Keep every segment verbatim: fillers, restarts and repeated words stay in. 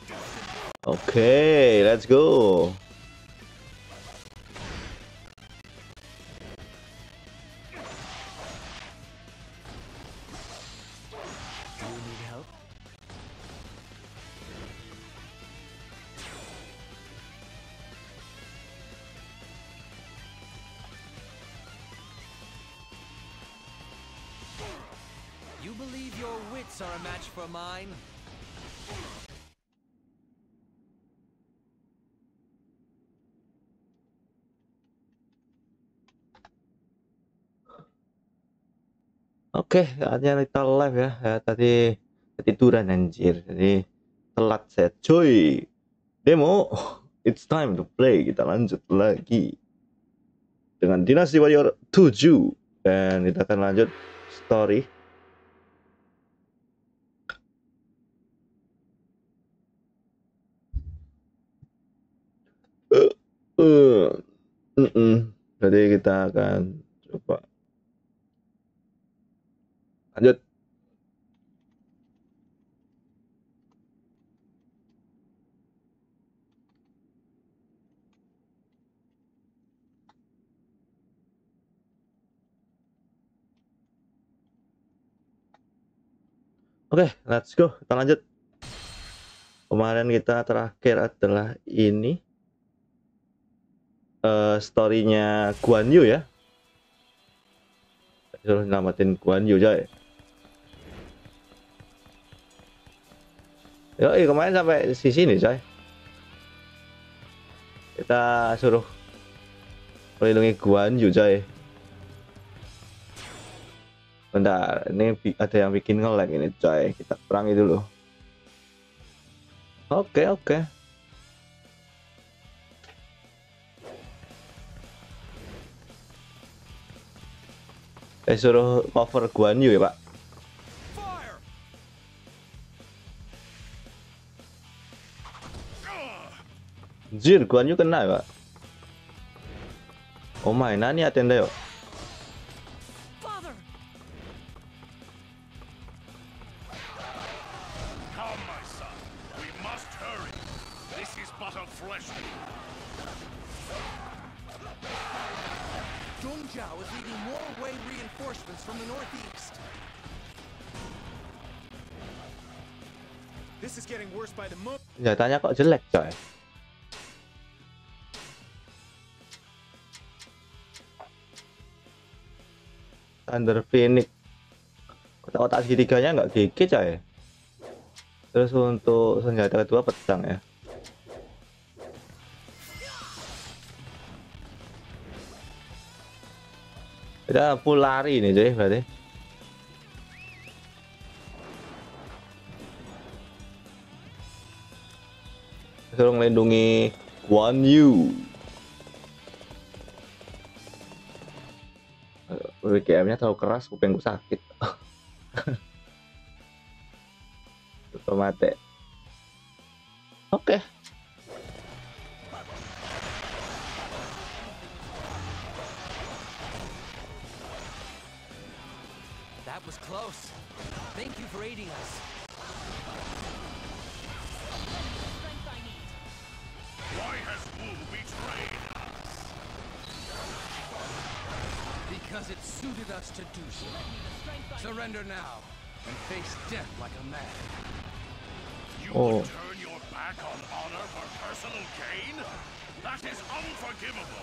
Okay, let's go. You believe your wits are a match for mine? Oke, saatnya kita live ya. Ya tadi ketiduran anjir. Jadi telat saya cuy. Demo, it's time to play. Kita lanjut lagi dengan Dynasty Warrior tujuh dan kita akan lanjut story. Uh, uh, uh, uh. Jadi kita akan coba lanjut. Oke, okay, let's go. Kita lanjut. Kemarin kita terakhir adalah ini uh, storynya Guan Yu ya. Suruh nyelamatin Guan Yu coy. Yo, kemarin sampai di sini coy. Kita suruh melindungi Guan Yu coy. Bentar, ini ada yang bikin nge-lag ini coy. Kita perangi dulu. Oke, oke. Saya suruh cover Guan Yu ya, Pak. Anjir, Guan Yu kena ya, Pak. Oh my, nani atenda yo. Senjatanya kok jelek coy. Thunder Phoenix kotak-kotak segitiganya nggak G G coy. Terus untuk senjata kedua pedang ya. Kita full lari nih coy berarti. Suruh melindungi Guan Yu. B G M-nya terlalu keras, kupingku sakit. Tutup mati. Oke. That was close. Thank you for aiding us. Why has Wu betrayed us? Because it suited us to do so. Surrender now and face death like a man. You Oh. would turn your back on honor for personal gain? That is unforgivable.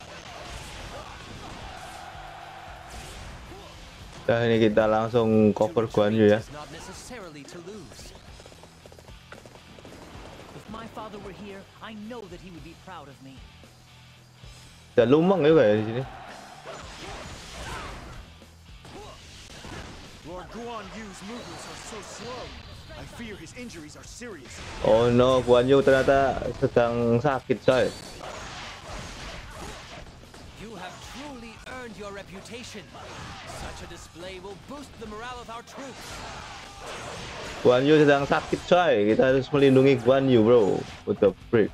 Nah ini kita langsung cover Guan Yu ya. Not necessarily to lose. If my father were here, I know that he would be proud of me. Dan lumang juga ya di sini. Lord Guan Yu's movements are so slow. I fear his injuries are serious. Oh no, Guan Yu ternyata sedang sakit coy. You have truly earned your reputation. Such a display will boost the morale of our troops. Guan Yu sedang sakit coy. Kita harus melindungi Guan Yu bro. What the freak.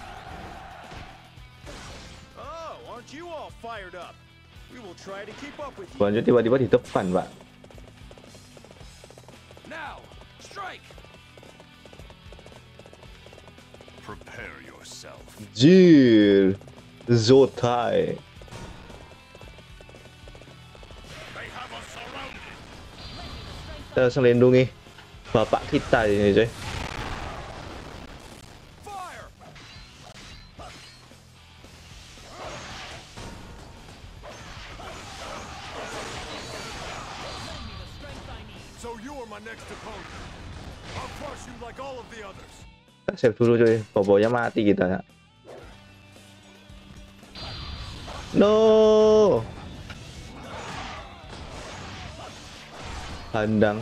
Oh, aren't you all fired up? We will try to keep up with you. Guan Yu tiba-tiba di depan pak. Now, strike. Prepare yourself. Jir, Zotai. They have us surrounded. Kita harus melindungi bapak kita ini, coy. Fire! So you are my next opponent. I'll crush you like all of the others. Kita save dulu, coy. Bobonya mati kita. No. Handang.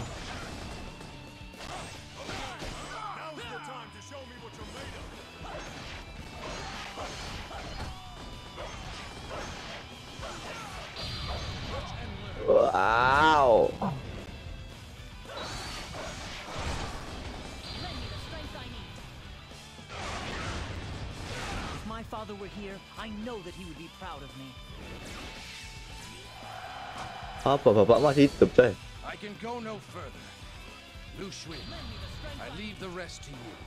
Now's the time to show me what you're made of. Wow. If my father were here, I know that he would be proud of me. Apa bapak masih hidup, coy? I can go no further. Lu Xun, I leave the rest to you.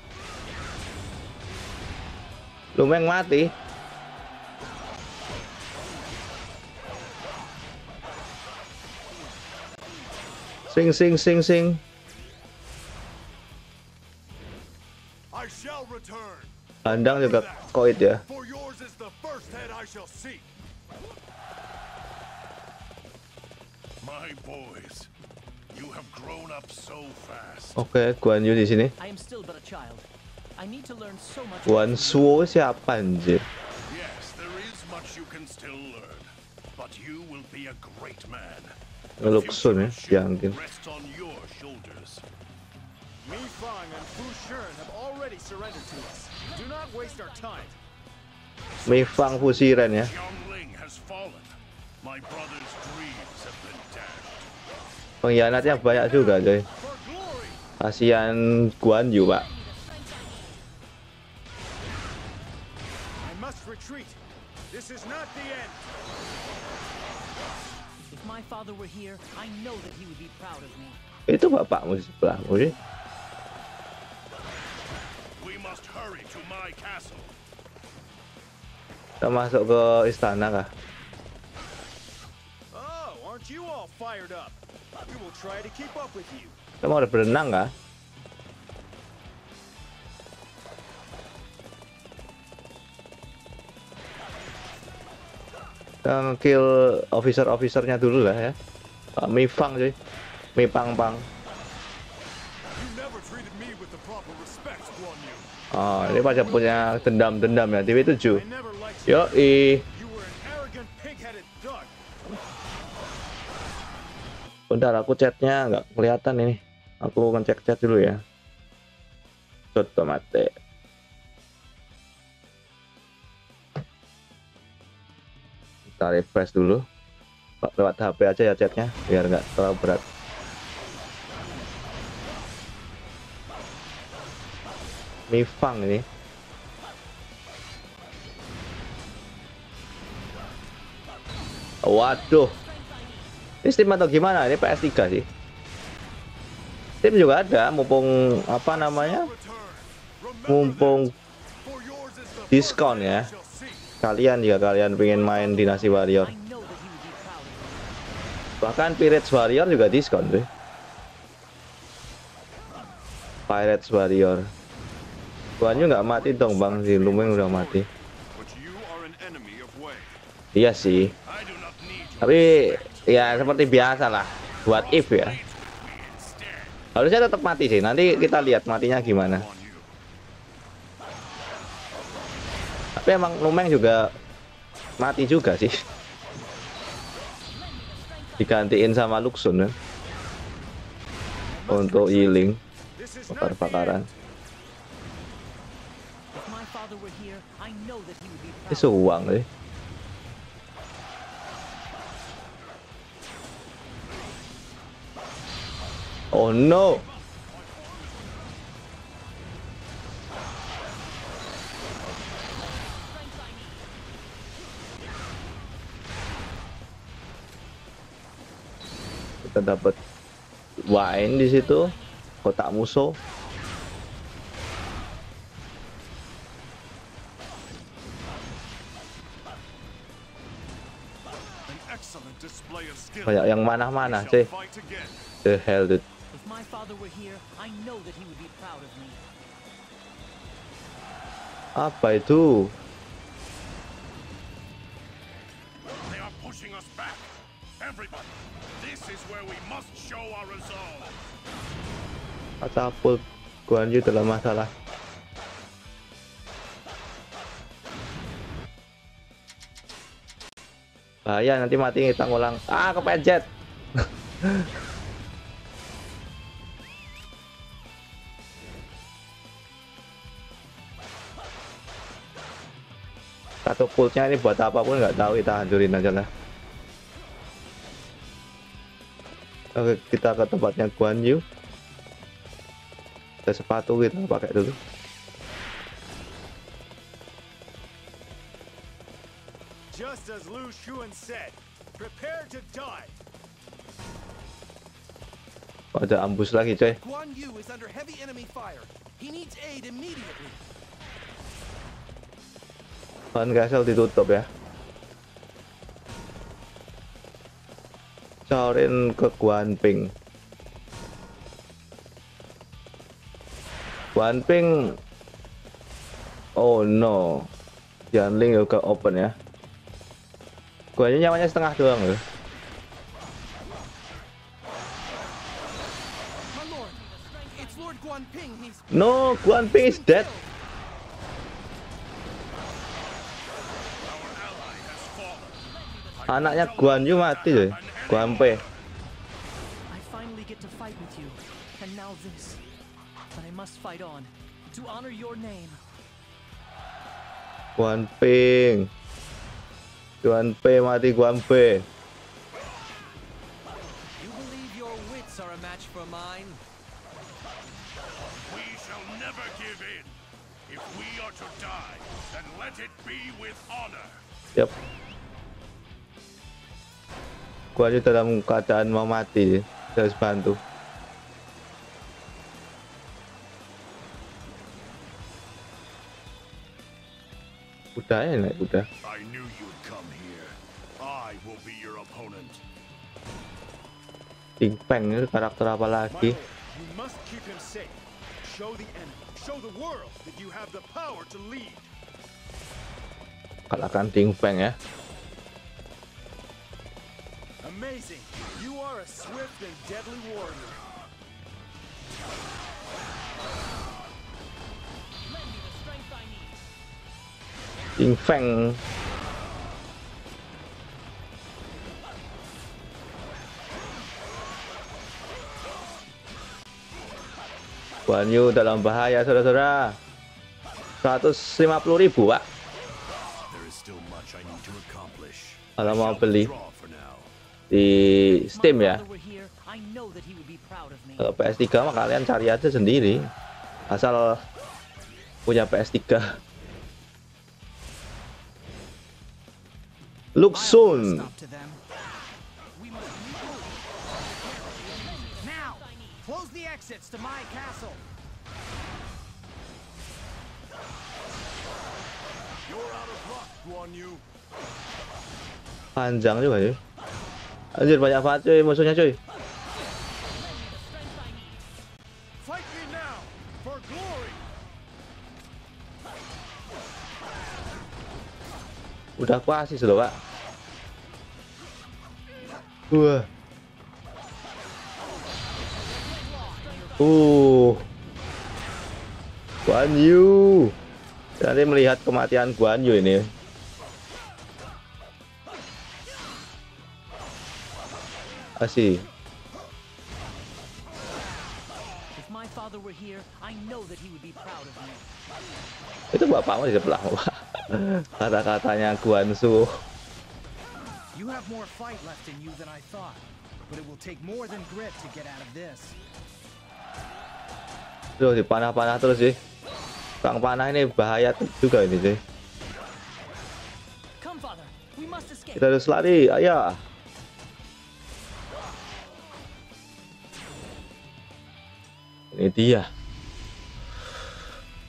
Lumeng mati. Sing sing sing sing. I shall return. Handang juga koit ya. For yours is the first head I shall seek. My boys, you have grown up so fast. Oke, Guan Yu di sini. I am still but a child. I need to learn so much. Guan Suo siapa anjir? Yes, there is much you can still learn, but you will be a great man. Luxun ya, Future yakin. rests on your shoulders. Mi Fang and Fu Shun have already surrendered to us. Do not waste our time. Mi Fang Fusiren ya. Xiongling has fallen. My brother's dreams have been dashed. Pengkhianatnya banyak juga, coy. For glory! Kasihan Guan Yu, Pak. I must retreat. This is not the end. If my father were here, I know that he would be proud of me. Itu bapakmu di sebelahmu sih. We must hurry to my castle. Kita masuk ke istana kah? Oh, aren't you all fired up? We will try to keep up with you. Kita mau ada berenang kah? Kita nge-kill officer-officernya dulu lah ya. Uh, Mi Fang cuy. Mi Pang Pang. You never treated me with the proper respect, Guan Yu. Oh, ini pada punya dendam-dendam ya. T V tujuh. I never liked Yo, you. i. You were an arrogant, pig-headed thug. Bentar, aku chatnya nggak kelihatan ini. Aku ngecek chat dulu ya. Soto mate. Kita refresh dulu. Lewat H P aja ya chatnya, biar nggak terlalu berat. Mi Fang ini. Waduh. Ini Steam atau gimana? Ini P S tiga sih. Steam juga ada, mumpung apa namanya? Return. Remember Mumpung that. For yours is the diskon first ya. head I shall seek. Kalian jika kalian pengen main Dynasty Warrior. I know that he would be proud of me. Bahkan Pirates Warrior juga diskon tuh. Pirates Warrior. Guanyu nggak mati dong bang, si Lumeng udah mati. But you are an enemy of Wei. Iya sih. I do not need your Tapi ya seperti biasa lah. Buat if ya. fight with me instead. Harusnya tetap mati sih. Nanti kita lihat matinya gimana. Guan Yu. Tapi emang Lumeng juga mati juga sih. Digantiin sama Luxun kan. Untuk healing. This is not the Bakar-bakaran. end. If my father were here, I know that he would be Ini proud. suang sih. Oh no. Kita dapat wine di situ, kotak musuh. excellent display of skill. Banyak yang mana-mana sih. Fight again. The hell dude. If my father were here, I know that he would be proud of me. Apa itu? They are pushing us back. Everybody, this is where we must show our resolve. Catapult Guan Yu dalam masalah. Bahaya nanti mati kita ngulang. Ah, kepencet. Catapultnya ini buat apapun nggak tahu, kita hancurin aja lah. Oke, kita ke tempatnya Guan Yu. Ada sepatu kita pakai dulu. Just as Lu Xun said, prepare to die. Ada ambus lagi coy. Guan Yu is under heavy enemy fire. He needs aid immediately. Van Gasel ditutup ya. Corin ke Guan Ping. Guan Ping. Oh no. Yanling juga open ya. Guan Yu nyawanya setengah doang loh. My lord, it's Lord Guan Ping. He's No, Guan Ping is dead. Anaknya Guan Yu mati coy. Guan Pei. I finally get to fight with you, and now this. But I must fight on to honor your name. Guan Ping. Guan Pei mati Guan Pei. You believe your wits are a match for mine? We shall never give in. If we are to die, then let it be with honor. Yap. Guan Yu dalam keadaan mau mati, saya harus bantu. Udah ya, naik udah. I knew you'd come here. I will be your opponent. Ting Peng itu karakter apa My lagi? lord, you must keep him safe. Show the enemy, show the world that you have the power to lead. Kalahkan Ting Peng ya. Amazing. You are a swift and deadly warrior. Lend me the strength I need. Ting Peng. Guan Yu dalam bahaya saudara-saudara. seratus lima puluh ribu pak. There is still much I need to accomplish. Kalau I mau shall beli withdraw for now. di If my Steam ya. father were here, I know that he would be proud of me. Kalau P S tiga mah kalian cari aja sendiri. Asal punya P S tiga. Luxun. Stop to them. We must move. Now, close the exits to my castle. You're out of luck, Guan Yu. Panjang juga cuy. Anjir banyak banget cuy musuhnya cuy. Fight me now for glory. Udah pasti sudah pak. Wah. Uh. Guan Yu. Nanti melihat kematian Guan Yu ini. Asih. If my father were here, I know that he would be proud of me. Itu bapakmu di sebelah pak. Kata-katanya Guan Su. You have more fight left in you than I thought, but it will take more than grit to get out of this. Tuh dipanah-panah terus sih. Bang panah ini bahaya juga ini sih. Come, father. We must escape. Kita harus lari, ayo. Ini dia.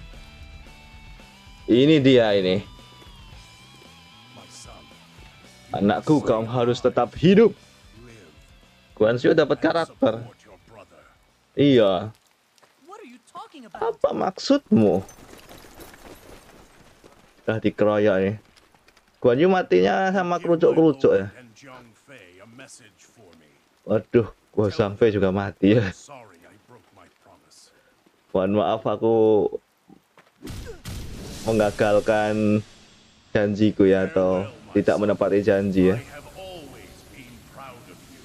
Ini dia ini. My son, Anakku, kamu harus tetap hidup. Guan Yu dapat karakter. Support your brother. Iya. What are you talking about? Apa maksudmu? Dah dikeroyok nih. Guan Yu matinya sama Give my kerucuk-kerucuk ya. lord and Zhang Fei a message for me. Waduh, gua Zhang Fei juga mati ya. Sorry I broke my promise. Mohon maaf aku mengagalkan janjiku ya, atau tidak menepati janji ya. I have always been proud of you.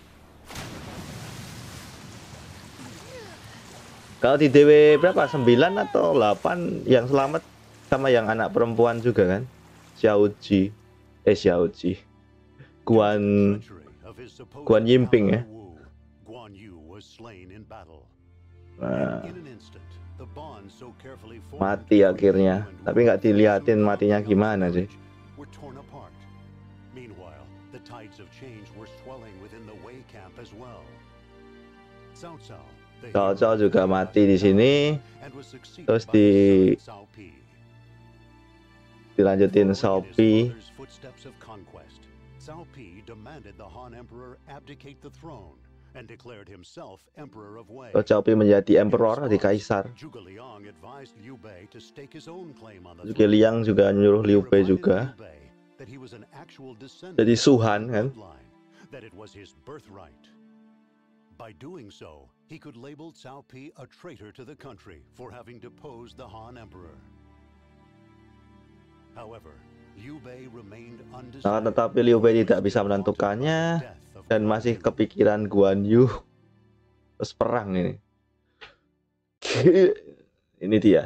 Kalau di D W berapa? sembilan atau delapan yang selamat sama yang anak perempuan juga kan? Xiaoji. Eh Xiaoji. Guan Guan Yimping ya. Guan Yu was slain in battle. Nah, In an instant, the bond so carefully formed mati akhirnya. Tapi nggak diliatin matinya gimana sih. were torn apart. Meanwhile, the tides of change were swelling within the Wei camp as well. Cao Cao, the Cao Cao hero, juga mati di sini. and was succeeded Terus by di his son, Cao Pi. dilanjutin Following his Shao Pi. father's footsteps of conquest, Cao Pi demanded the Han Emperor abdicate the throne and declared himself Emperor of Wei. Terus Shao Pi menjadi In emperor di response, kaisar. Zhuge Liang advised Liu Bei to stake his own claim on the Zhuge Liang juga nyuruh throne. Liu He Bei reminded juga. Liu Bei that he was an actual descendant Jadi of the Suhan Han kan. bloodline, that it was his birthright. By doing so, he could label Cao Pi a traitor to the country for having deposed the Han Emperor. However, Liu Bei remained Nah, undecided. tetapi Liu Bei tidak bisa menentukannya dan masih kepikiran Guan Yu. Terus perang ini. Ini dia.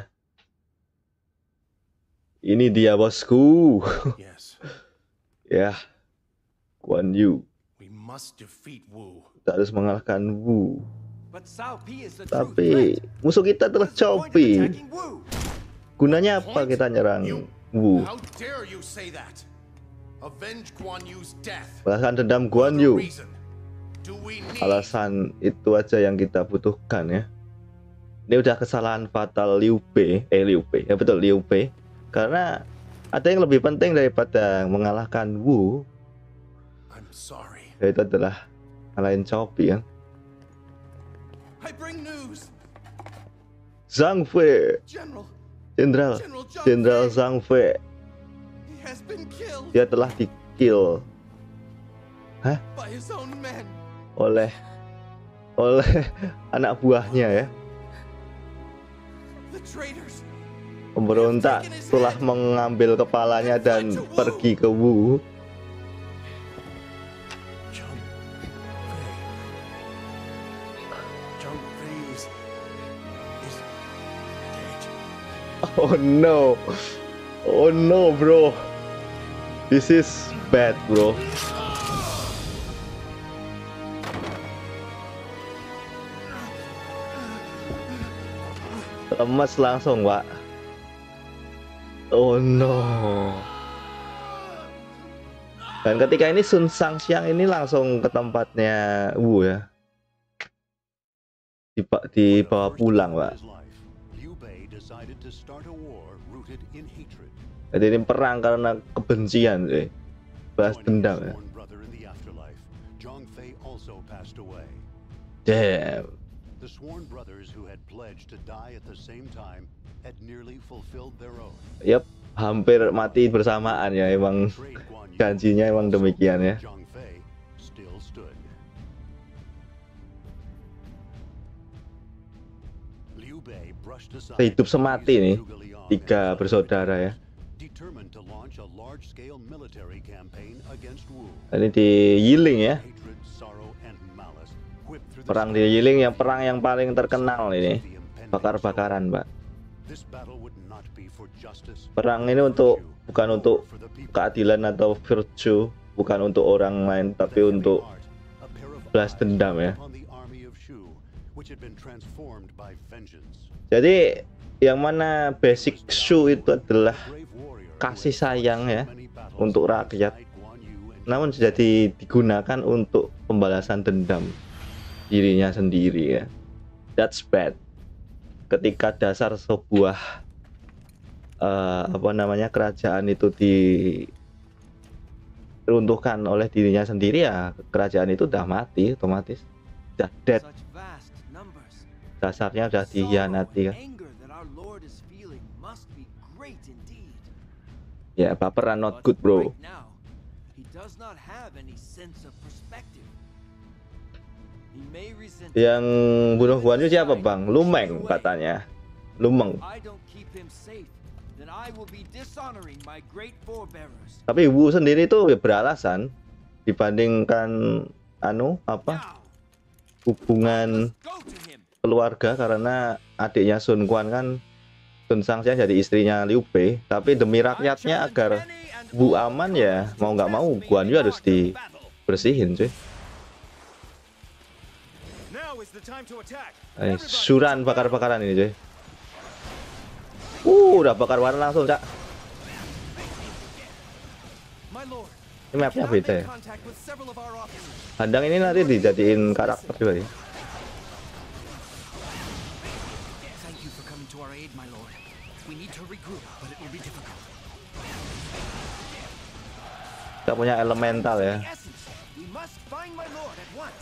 Ini dia bosku. Yes, Ya, Guan Yu. we must defeat Wu. Kita harus mengalahkan Wu. But Cao Pi is the true Tapi threat. musuh kita adalah What's the Cao point of Pi. attacking Wu? Gunanya apa kita nyerang Wu? How dare you say that? Avenge Guan Yu's death. Balaskan dendam Guan For the Yu. reason. Do we need Alasan itu aja yang kita butuhkan ya. Ini udah kesalahan fatal Liu Bei, eh Liu Bei, ya betul Liu Bei. Karena ada yang lebih penting daripada mengalahkan Wu, I'm sorry. yaitu adalah ngalahin Cao Pi kan. I bring news. Zhang Fei, General, Jenderal, General Zhang Jenderal Fei. Zhang Fei, He has been killed dia telah di-kill by his own men. oleh oleh anak buahnya ya. The traitors. Pemberontak telah mengambil kepalanya dan pergi ke Wu. Zhang Fei. Zhang Fei is, is dead. Oh no, oh no bro, this is bad bro. Lemas langsung pak. Oh no. Dan ketika ini Sun Shangxiang ini langsung ke tempatnya Wu ya. Diba dibawa pulang pak. Liu Bei decided to start a war rooted in hatred. Jadi ini perang karena kebencian sih. Balas Joining dendam his ya. sworn brother in the afterlife, Zhang Fei also passed away. Damn. The sworn brothers who had pledged to die at the same time had nearly fulfilled their oath. Yap, hampir mati bersamaan ya, emang Betrayed Guan Yu, janjinya emang demikian ya. Zhang Fei still stood. Liu Bei brushed aside Hidup semati nih, Zhuge Liang tiga and bersaudara ya. determined to launch a large-scale military campaign against Wu. Ini di Yiling ya. Hatred, sorrow, and malice whipped through the Perang di skies Yiling yang perang yang paling terkenal ini. the impending Bakar-bakaran, Mbak. This battle would not be for justice, Perang ini untuk virtue, bukan untuk or for the people. keadilan atau virtue, bukan untuk orang lain, tapi The untuk heavy heart, a pair of balas eyes dendam ya. upon the army of Shu, which had been transformed by vengeance. Jadi yang mana basic Shu itu adalah Brave warrior who kasih had fought sayang so ya many battles untuk rakyat. alongside Guan Yu and Namun Zhang jadi digunakan untuk pembalasan dendam dirinya sendiri ya. That's bad. Ketika dasar sebuah uh, apa namanya kerajaan itu di diruntuhkan oleh dirinya sendiri, ya kerajaan itu udah mati otomatis, udah dead. Such vast numbers. Dasarnya udah The sorrow dikhianati and kan. anger that our Lord is feeling must be great indeed. Ya baperan not But good bro. right now, he does not have any sense of perspective. He may resent Yang bunuh Guan Yu siapa bang? Lumeng katanya. Lumeng. I don't keep him safe, then I will be dishonoring my great forebearers. Tapi Wu sendiri itu ya beralasan dibandingkan anu apa Now, hubungan let's go to him. keluarga, karena adiknya Sun Quan kan, Sun Shangxia jadi istrinya Liu Bei, tapi demi rakyatnya agar Wu aman ya mau nggak mau Guan Yu harus dibersihin cuy. Now is the time to attack. Eh, suran bakar-bakaran ini cuy. Uh, udah bakar warna langsung cak. My lord, Ini mapnya cannot beda make ya. contact with several of our officers. Handang ini nanti dijadiin karakter juga ya. Thank you for coming to our aid, my lord. We need to regroup, but it will be difficult. Kita punya elemental ya. The essence. We must find my lord at once.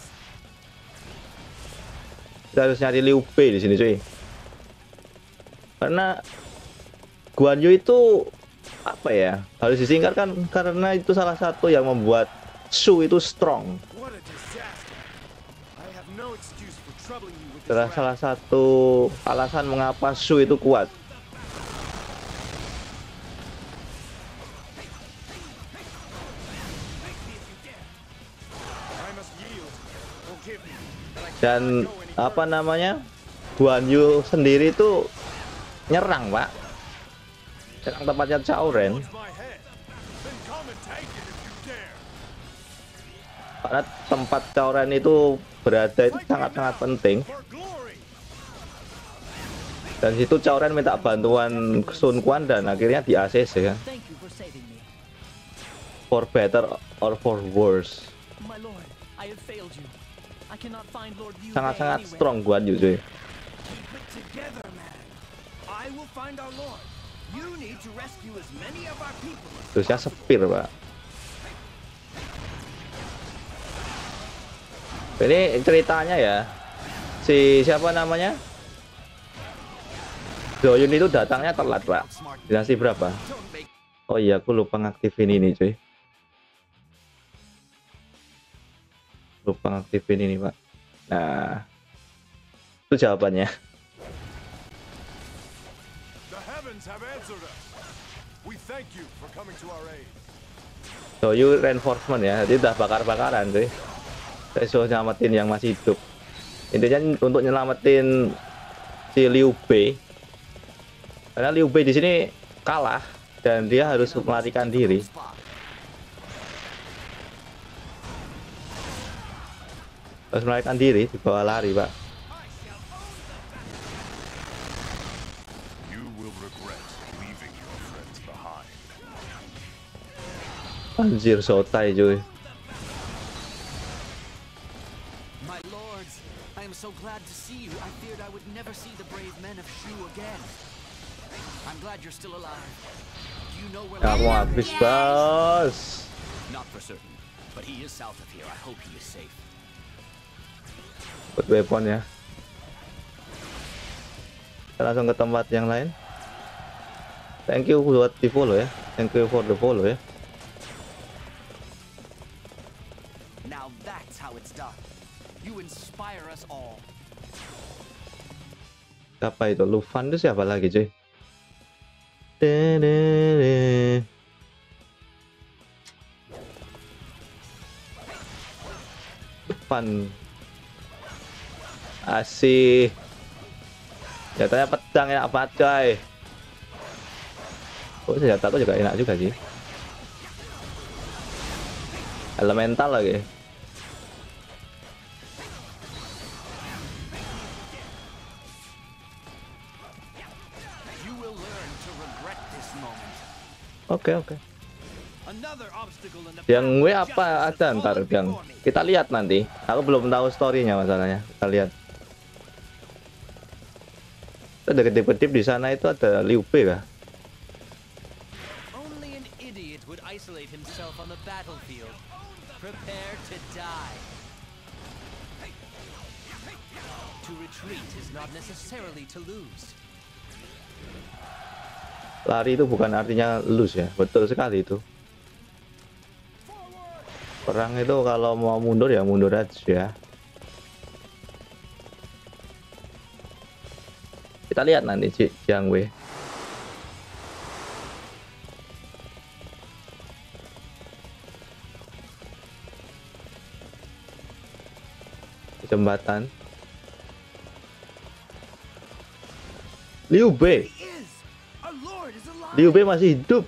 Kita harus nyari Liu Bei di sini cuy. Karena Guan Yu itu apa ya? Harus disingkatkan karena itu salah satu yang membuat Shu itu strong. What a disaster. I have no excuse for troubling you with this Adalah wrath. salah satu alasan mengapa Shu itu kuat. I must yield. Forgive me. but I Dan cannot go any apa further. namanya? Guan Yu sendiri itu nyerang, Pak. Nyerang tempatnya Cao Ren. Towards my head. Then come and take it if you dare. Karena tempat Cao Ren itu berada itu sangat-sangat penting. For glory. Dan situ Cao Ren minta bantuan Sun Quan dan akhirnya di A C C kan. Thank you for saving me. For better or for worse. My lord, I have failed you. I cannot find Lord Liu Bei Sangat-sangat anywhere. strong Guan Yu cuy. Keep it together, man. I will find our lord. You need to rescue as many of our people as Terusnya sepir, Pak. Ini ceritanya ya, si siapa namanya, Zoyun itu datangnya telat, Pak. Dinasti berapa? don't make Oh iya, aku lupa ngaktifin ini cuy. Lupa ngaktifin ini, Pak. Nah, itu jawabannya. The heavens have answered us. We thank you for coming to our aid. Zoyu reinforcement ya, jadi udah bakar-bakaran cuy. Saya suruh nyelamatin yang masih hidup. Intinya untuk nyelamatin si Liu Bei. Karena Liu Bei di sini kalah dan dia harus melarikan diri. Harus melarikan diri, dibawa lari, Pak. You will regret leaving your friends behind. Anjir, sotai cuy. My lords, I am so glad to see you. I feared I would never see the brave men of Shu again. I'm glad you're still alive. Do you know where Kamu habis, bos. Not for certain, but he is south of here. I hope he is safe. Buat weapon ya. Kita langsung ke tempat yang lain. Thank you buat di follow ya. Thank you for the follow ya. Now that's how it's done. You inspire us all. Siapa itu? Lufan itu siapa lagi cuy? Dedede. Lufan. Asih. Senjatanya pedang enak banget coy. Oh, senjata aku juga enak juga sih. Elemental lagi. you will learn to regret this moment. Oke oke. Another obstacle in the Yang path W of apa justice has ada ntar fallen yang before me. kita lihat nanti. Aku belum tahu storynya masalahnya. Kita lihat. Ada kedip-kedip di sana itu ada Liu Bei kah? Only an idiot would isolate himself on the battlefield. Prepare to die. To retreat is not necessarily to lose. Lari itu bukan artinya lose ya, betul sekali itu. Perang itu kalau mau mundur ya mundur aja. Kita lihat nanti Jiang Wei. Jembatan. Liu Bei. Liu Bei masih hidup.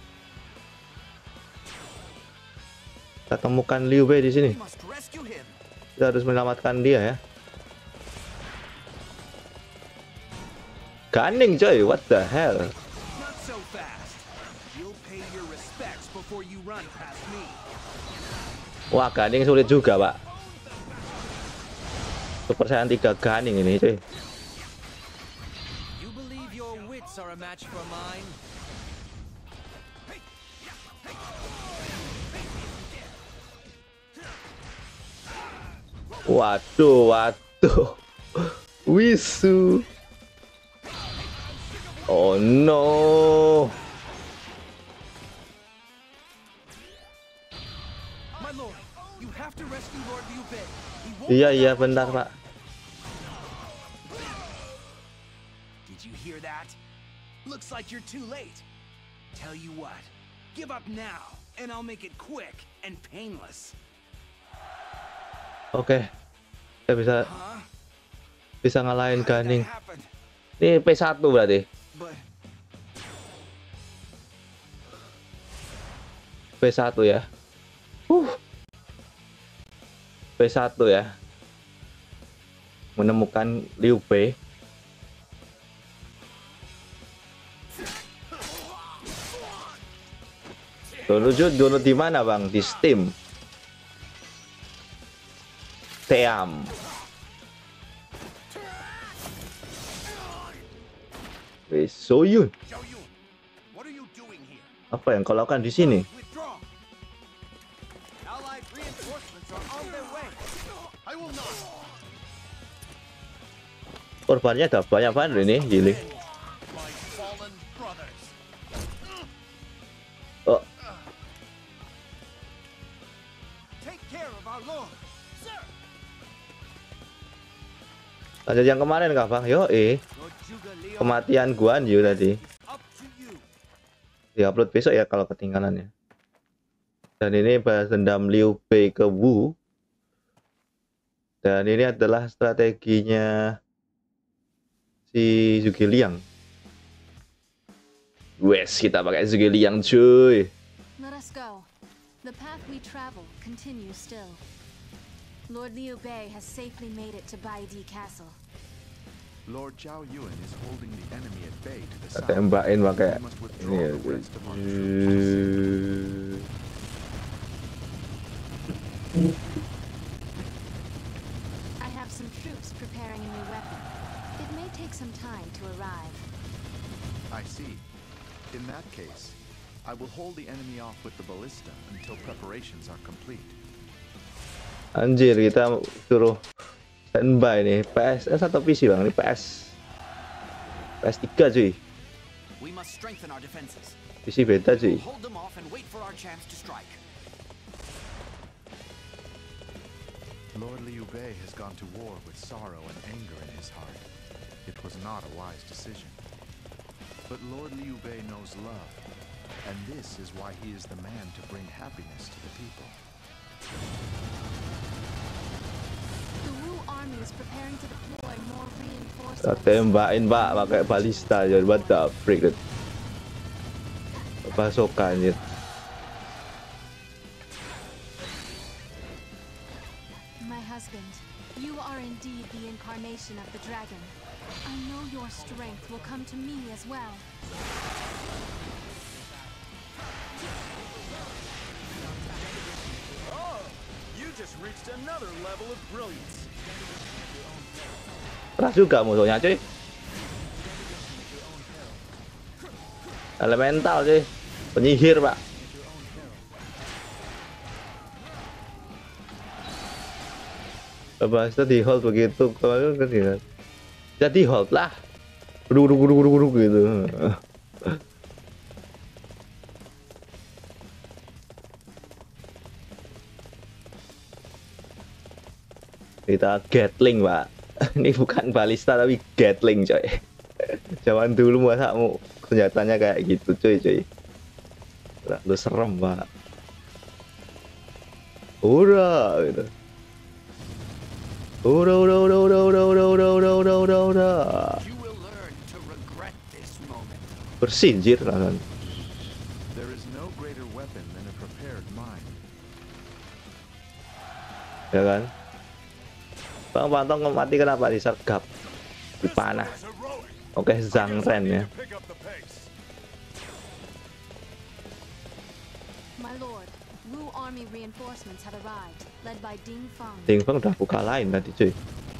Kita temukan Liu Bei di sini. Kita harus menyelamatkan dia ya. Ganing coy, what the hell? Wah, Ganing sulit juga, Pak. Super Saiyan tiga Ganing ini cuy. You believe your wits are a match for mine? Waduh, waduh. Wisu. Oh no. My lord, you have to rescue Lord Liu Bei. He won't Iya iya bentar, Pak. Did you hear that? Looks like you're too late. Tell you what, give up now, and I'll make it quick and painless. Oke. Kita bisa Huh? bisa ngalahin How did that Ganing. happen? Ini P satu berarti. But P satu ya. Uh. P satu ya. Menemukan Liu Bei. Download download di mana, Bang? Di Steam. Team. Wei Soyun. Zhao Yun, what are you doing here? Apa yang kau lakukan di sini? withdraw. Allied reinforcements are on their way. I will not. Korbannya ada banyak banget ini, Gili. My fallen brothers. Oh, Take care of our lord. Sir. lanjut yang kemarin kah, Bang? Yo, eh. Lord Zhuge Liang, Kematian Guan Yu tadi. up to you. Diupload besok ya kalau ketinggalan ya. Dan ini balas dendam Liu Bei ke Wu. Dan ini adalah strateginya si Zhuge Liang. Wes, kita pakai Zhuge Liang cuy. Let us go. The path we travel continues still. Lord Liu Bei has safely made it to Baidi Castle. Lord Zhao Yun is holding the enemy at bay to the Kita south. tembakin pakai We must withdraw ini ya. the rest of our troops. I have some troops preparing a new weapon. It may take some time to arrive. I see. In that case, I will hold the enemy off with the ballista until preparations are complete. Anjir, kita suruh standby nih. P S S atau P C, Bang? Ini P S. P S tiga cuy. We must strengthen our defenses. P C beta cuy. Hold them off and wait for our chance to strike. Lord Liu Bei has gone to war with sorrow and anger in his heart. It was not a wise decision. But Lord Liu Bei knows love, and this is why he is the man to bring happiness to the people. The Wu army is preparing to deploy more Kita reinforcements. tembakin, Pak, pakai balista aja. What the freak? Bazooka anjir. My husband, you are indeed the incarnation of the dragon. I know your strength will come to me as well. Oh, you just reached another level of brilliance. Keras juga musuhnya cuy. Elemental cuy. Penyihir, Pak. Habis itu di hold begitu, kalau kan gitu. Jadi hold lah. Guru guru guru guru gitu. Kita Gatling, Pak. Ini bukan balista tapi Gatling, coy. Zaman dulu masa mau senjatanya kayak gitu, coy, coy. Lu serem, Pak. Udah gitu. Udah udah udah udah udah udah udah udah udah udah udah. Bersih anjir kan. There is no greater weapon than a prepared mind. Ya kan? Bang Pantong mati kenapa disergap? Dipanah. Oke, Zhang Ren ya. My lord, Wu army reinforcements have arrived, led by Ding Feng. Ding Feng udah buka lain tadi, cuy.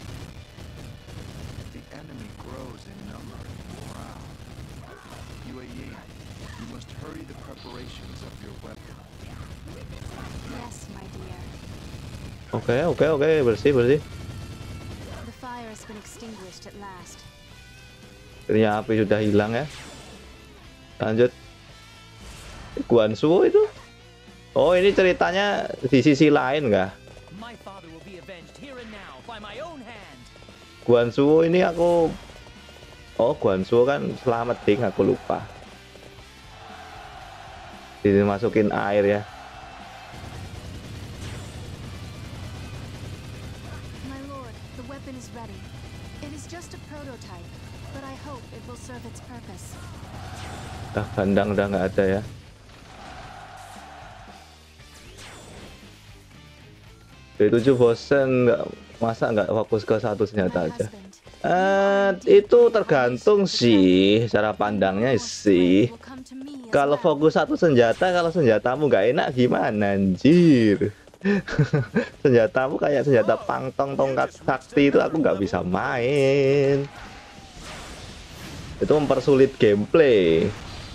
The enemy grows in number and morale. Yue Ying, you must hurry the preparations of your weapon. Yes, my dear. Oke, oke, oke, bersih, bersih. The fire has been extinguished at last. Akhirnya api sudah hilang ya. Lanjut. Guan Shuo itu. Oh, ini ceritanya di sisi lain nggak? Guan Shuo ini aku. Oh, Guan Shuo kan selamat ding, aku lupa. Dimasukin air ya. My lord, the weapon is ready. It is just a prototype, but I hope it will serve its purpose. Dah kandang udah nggak ada ya. D tujuh bosen nggak, masa nggak fokus ke satu senjata aja. Eh, itu tergantung sih cara pandangnya sih. Kalau fokus satu senjata, kalau senjatamu nggak enak gimana anjir? Senjatamu kayak senjata pangtong tongkat sakti itu aku nggak bisa main. Itu mempersulit gameplay.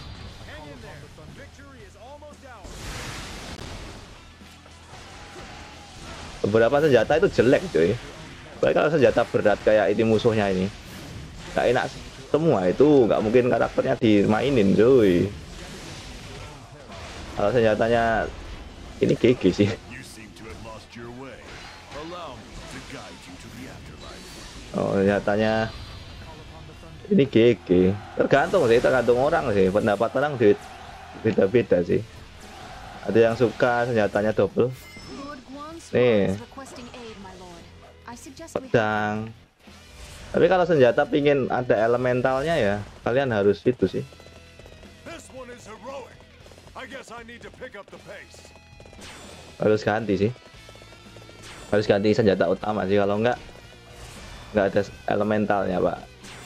Beberapa senjata itu jelek cuy. Baik kalau senjata berat kayak ini musuhnya ini nggak enak semua, itu nggak mungkin karakternya dimainin cuy. Kalau senjatanya ini G G sih. Oh, senjatanya ini G G. Tergantung sih, tergantung orang sih. Pendapat orang beda-beda sih. Ada yang suka senjatanya double. Nih, pedang. Tapi kalau senjata pingin ada elementalnya ya, kalian harus itu sih. Harus ganti sih. Harus ganti senjata utama sih, kalau enggak nggak ada elementalnya, Pak.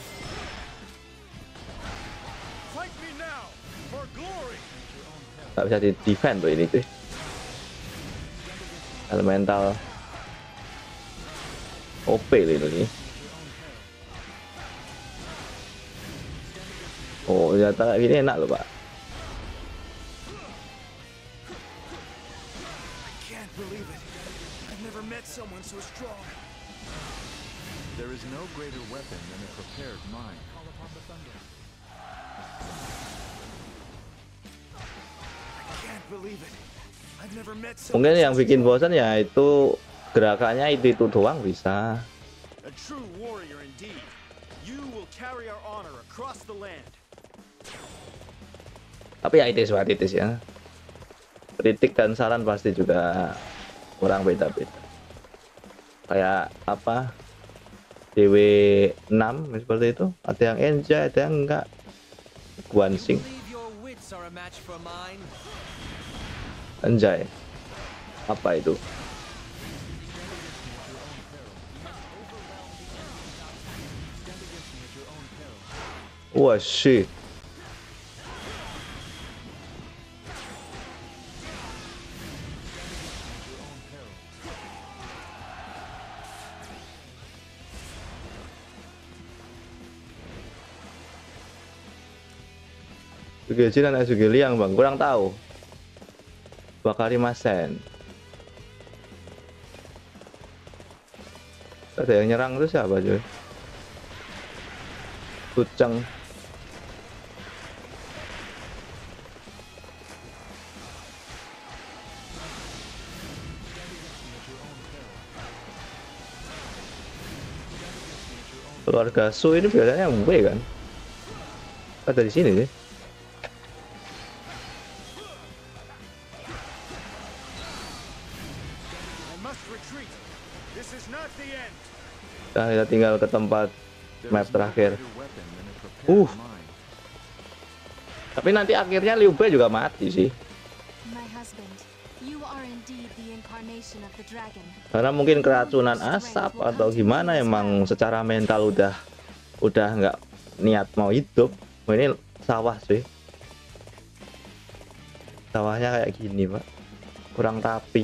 Nggak bisa di defend tuh ini tuh. Elemental O P ini. Oh, ternyata kayak gini enak loh, Pak. There is no greater weapon than a prepared mind. Mungkin yang bikin bosan ya itu gerakannya itu itu doang bisa. Tapi ya itu seperti itu ya. Kritik dan saran pasti juga kurang beda-beda. Kayak apa? D W enam seperti itu, ada yang enjoy, ada yang enggak. Guansing. Anjay. Apa itu? Wah, shit. Sugejin dan Sugeliang, Bang, kurang tahu. Bakari Masen. Ada yang nyerang tuh siapa coy? Kuceng. Keluarga Su ini biasanya W kan? Ada di sini sih. Nah, kita tinggal ke tempat map terakhir. Uh. Tapi nanti akhirnya Liu Bei juga mati sih. Karena mungkin keracunan asap atau gimana, emang secara mental udah udah nggak niat mau hidup. Oh, ini sawah sih. Sawahnya kayak gini, Pak. Kurang rapi.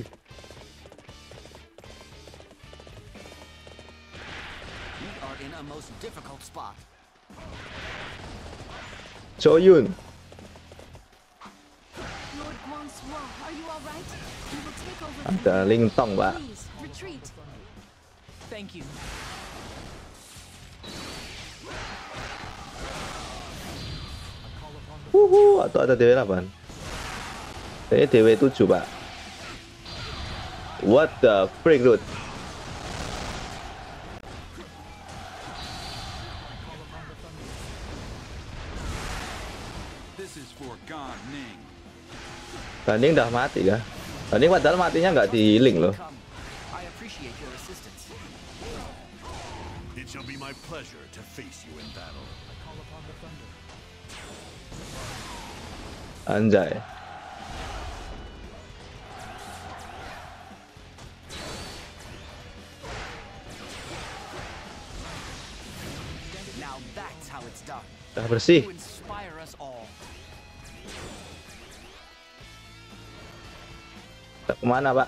Choyun. Ada Lingtong, Pak. Thank you. Wuhu, atau ada D W delapan. Ini D W tujuh, Pak. What the freak, dude? Banding udah mati ya. Banding padahal matinya nggak di link loh. It shall be my pleasure to face you in battle. Anjay. Now that's how it's done. Udah bersih. To inspire us all. Kita kemana, Pak?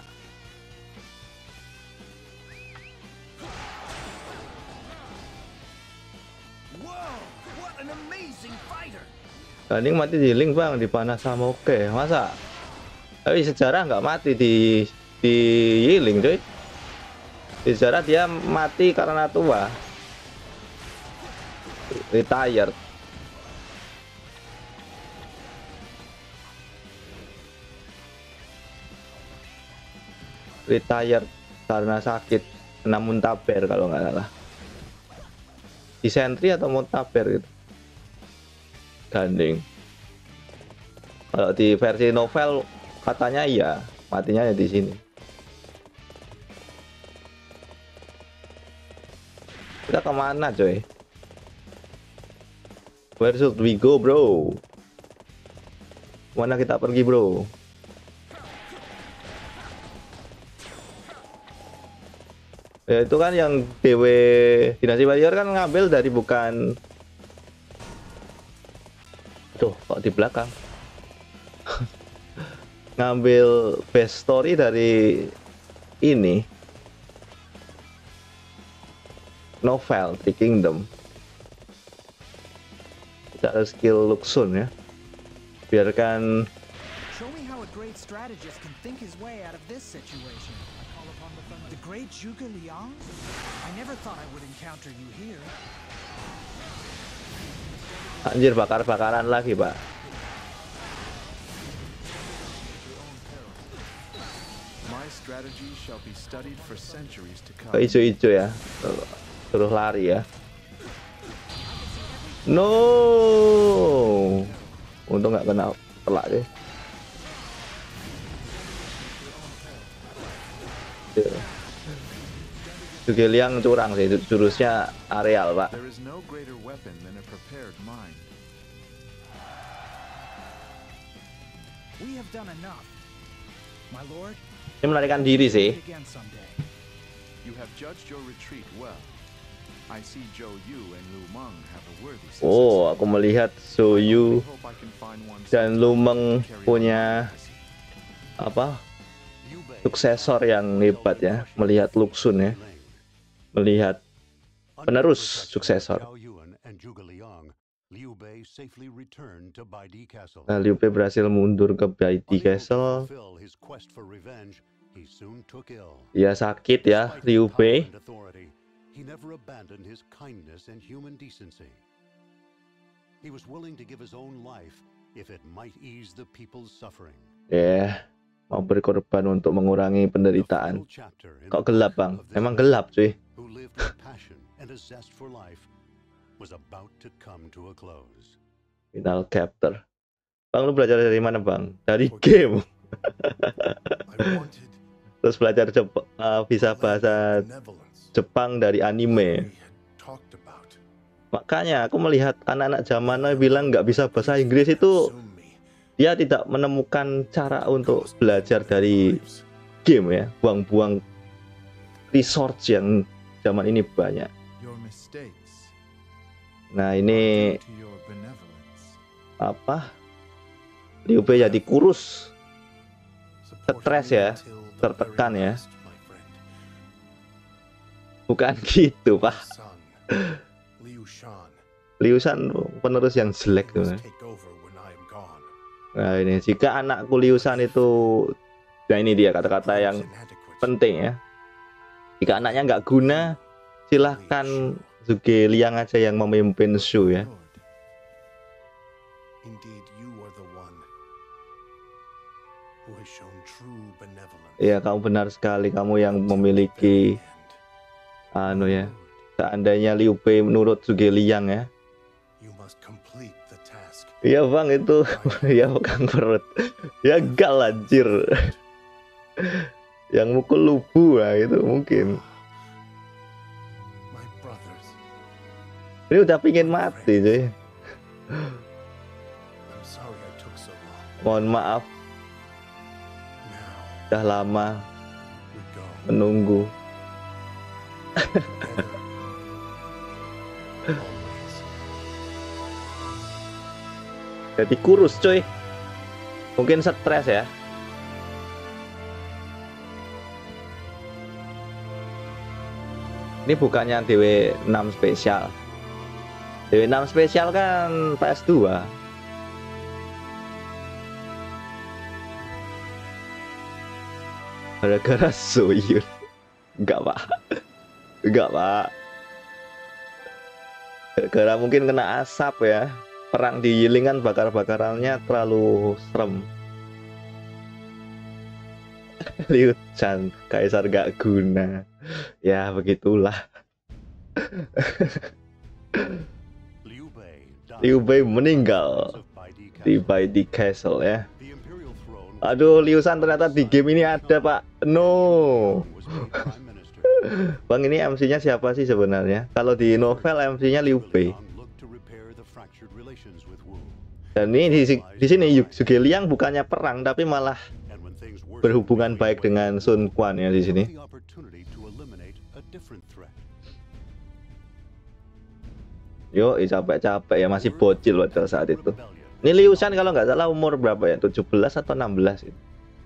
Banding mati di link, Bang, di panah sama oke. Masa? Tapi sejarah nggak mati di di Yiling, coy. Di sejarah dia mati karena tua. Retired. Retired karena sakit, kena muntaber kalau nggak salah. Di sentri atau muntaber gitu. Ganding. Kalau di versi novel katanya iya, matinya ya di sini. Kita kemana, coy? Where should we go, bro? Mana kita pergi, bro? Ya itu kan yang D W Dinasti Warrior kan ngambil dari bukan. Tuh, kok di belakang. Ngambil base story dari ini. Novel The Kingdom. Kita ada skill Luxun ya. Biarkan Show me how a great strategist can think his way out of this situation. The great Zhuge Liang? I never thought I would encounter you here. anjir bakar-bakaran lagi, Pak. My strategy shall be studied for centuries to come. Ke ijo-ijo ya. Terus lari ya. No. Untung nggak kena telak deh. Zhuge Liang curang sih, jurusnya areal, Pak. There is no greater weapon than a prepared mind. We have done enough. My lord, Ini melarikan diri sih. again someday. You have judged your retreat well. I see Zhou Yu and Lu Meng have a worthy successor. Oh, aku melihat Zhou Yu I hope I can find one dan Lu Meng to carry on punya my legacy. apa? Suksesor yang hebat ya. Melihat Luxun ya. Melihat penerus suksesor. Nah, Liu Bei berhasil mundur ke Baidi Castle. Dia sakit ya, Liu Bei. he never abandoned his kindness and human decency. He was willing to give his own life if it might ease the people's suffering. Ya, yeah, mau berkorban untuk mengurangi penderitaan. Kok gelap, Bang? Emang gelap, cuy. Who lived with passion and a zest for life was about to come to a close. Final chapter. Bang, lu belajar dari mana, Bang? Dari game. Terus belajar Jep uh, bisa bahasa Jepang dari anime. Makanya aku melihat anak-anak zaman now bilang nggak bisa bahasa Inggris itu, dia tidak menemukan cara untuk belajar dari game ya, buang-buang resource yang zaman ini banyak. Nah ini apa? Liu Bei jadi kurus, stres ya, tertekan ya. Bukan gitu, Pak. Liu Shan penerus yang jelek tuh. Nah ini jika anakku Liu Shan itu, nah ini dia kata-kata yang penting ya. Jika anaknya nggak guna, silahkan Zhuge Liang aja yang memimpin Shu ya. Ya kamu benar sekali, kamu yang memiliki anu ya. Seandainya Liu Bei menurut Zhuge Liang ya. Iya Bang itu ya bukan perut. Ya enggak lanjir. Yang mukul lubu lah itu mungkin. Ini udah pingin mati cuy. Mohon maaf. Udah lama menunggu. Jadi kurus coy. Mungkin stres ya. Ini bukannya D W enam spesial. D W enam spesial kan P S dua. Gara-gara Soyun. Enggak Pak. Enggak Pak. Gara-gara mungkin kena asap ya. Perang di Yiling kan bakar-bakarannya terlalu serem. Liu Shan, kaisar gak guna. Ya begitulah. Liu Bei meninggal di Baidi Castle ya. Aduh, Liu Shan ternyata di game ini ada Pak. No. Bang ini M C-nya siapa sih sebenarnya? Kalau di novel M C-nya Liu Bei. Dan ini di, di sini Zhuge Liang bukannya perang tapi malah berhubungan baik dengan Sun Quan ya di sini. Yo, capek-capek ya, masih bocil pada saat itu. Ini Liu Shan kalau nggak salah umur berapa ya? tujuh belas atau enam belas itu.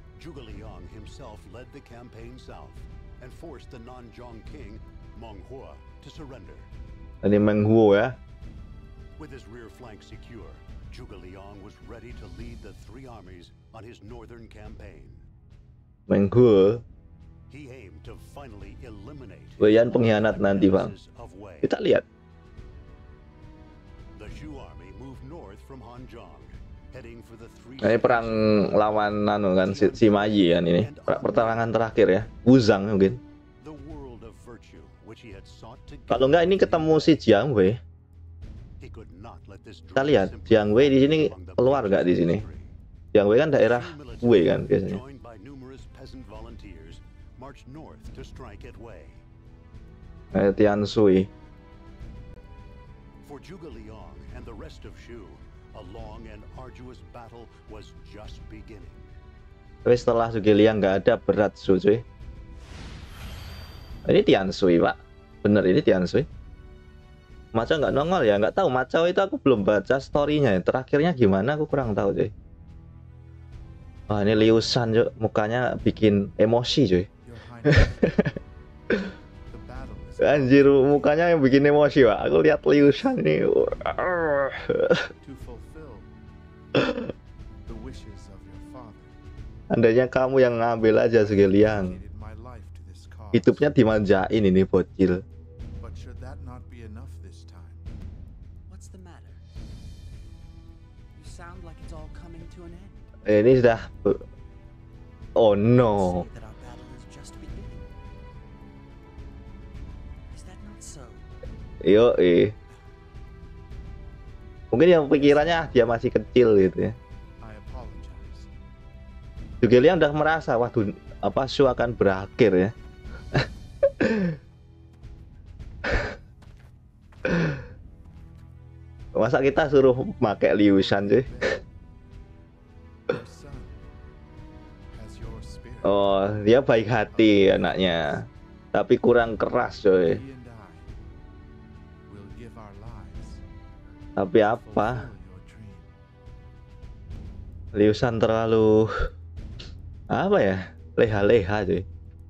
Ini Meng Huo ya. With his rear flank secure, Zhuge Liang was ready to lead the three armies on his northern campaign. Meng Huo. He aimed to finally eliminate Weyan pengkhianat nanti, Bang. Kita lihat. The Shu army moved north from Hanzhong, heading for the three. Ini perang lawan nano kan si, si Mayi kan ini. Pertarangan terakhir ya. Wuzang mungkin. The world of virtue which he had sought to. Kalau enggak ini ketemu si Jiang Wei. Kita lihat Jiang Wei di sini keluar nggak di sini? Jiang Wei kan daerah Wei kan biasanya. Eh, Tian Sui. For Zhuge Liang and the rest of Shu, a long and arduous battle was just beginning. Tapi setelah Zhuge Liang nggak ada berat Shu cuy. Ini Tian Sui Pak. Bener ini Tian Sui. Macau nggak nongol ya, nggak tahu. Macau itu aku belum baca storynya ya. Terakhirnya gimana aku kurang tahu cuy. Wah ini Liu Shan cuy, mukanya bikin emosi cuy. Anjir mukanya yang bikin emosi Pak. Aku lihat Liu Shan ini. Andainya kamu yang ngambil aja Zhuge Liang. Hidupnya dimanjain ini bocil. sound like it's all coming to an end. Ini sudah. Oh no. Say that our battle is just beginning. Is that not so? Yo, eh. Mungkin yang pikirannya dia masih kecil gitu ya. I apologize. Zeugelia udah merasa waduh apa show akan berakhir ya. Masa kita suruh pakai Liu Shan sih? Your son has your spirit. Oh, dia baik hati anaknya, tapi kurang keras coy. He and I will give our lives. Tapi apa? Fulfill your dream. Liu Shan terlalu apa ya? Leha-leha cuy.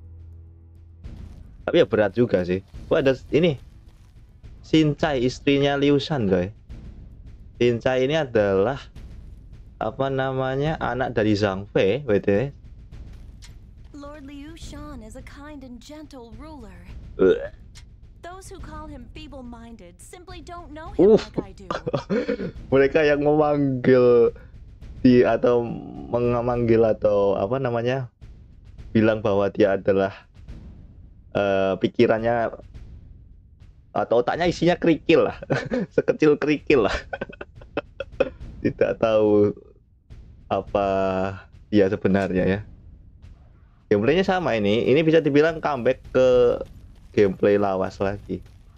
Tapi ya berat juga sih. Wah, ada ini Shincai, istrinya Liu Shan coy. Shincai ini adalah apa namanya anak dari Zhang Fei, B T W. Lord Liu Shan is a kind and gentle ruler. Uh. Those who call him feeble-minded simply don't know him Uh. like I do. Mereka yang memanggil di atau memanggil atau apa namanya bilang bahwa dia adalah uh, pikirannya atau otaknya isinya kerikil lah, sekecil kerikil lah. Tidak tahu apa dia sebenarnya ya. Gameplaynya sama ini, ini bisa dibilang comeback ke gameplay lawas lagi.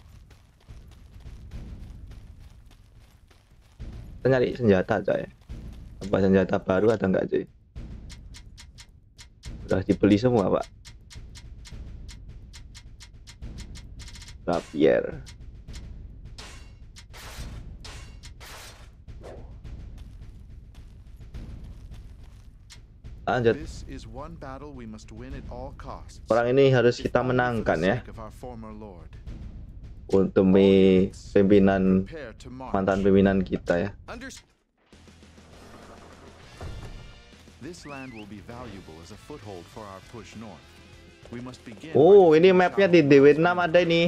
Kita nyari senjata coy. Apa senjata baru ada nggak cuy? Udah dibeli semua pak. Rapier. Lanjut. This is one battle we must win at all costs. Orang ini harus If kita only for the menangkan ya. sake of our former lord. Untuk demi pimpinan Prepare to march. mantan pimpinan kita ya. Understood. This land will be valuable as a foothold for our push north. We must begin. Oh, by ini defeating mapnya Shao di D W enam Kao's ada ini.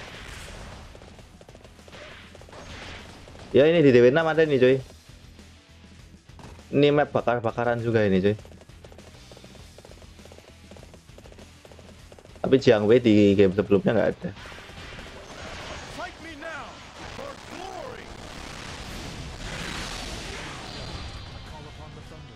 Ya ini di D W enam ada nih coy. Ini map bakar-bakaran juga ini coy. Tapi Jiang Wei di game sebelumnya nggak ada. Fight me now for glory. call upon the thunder.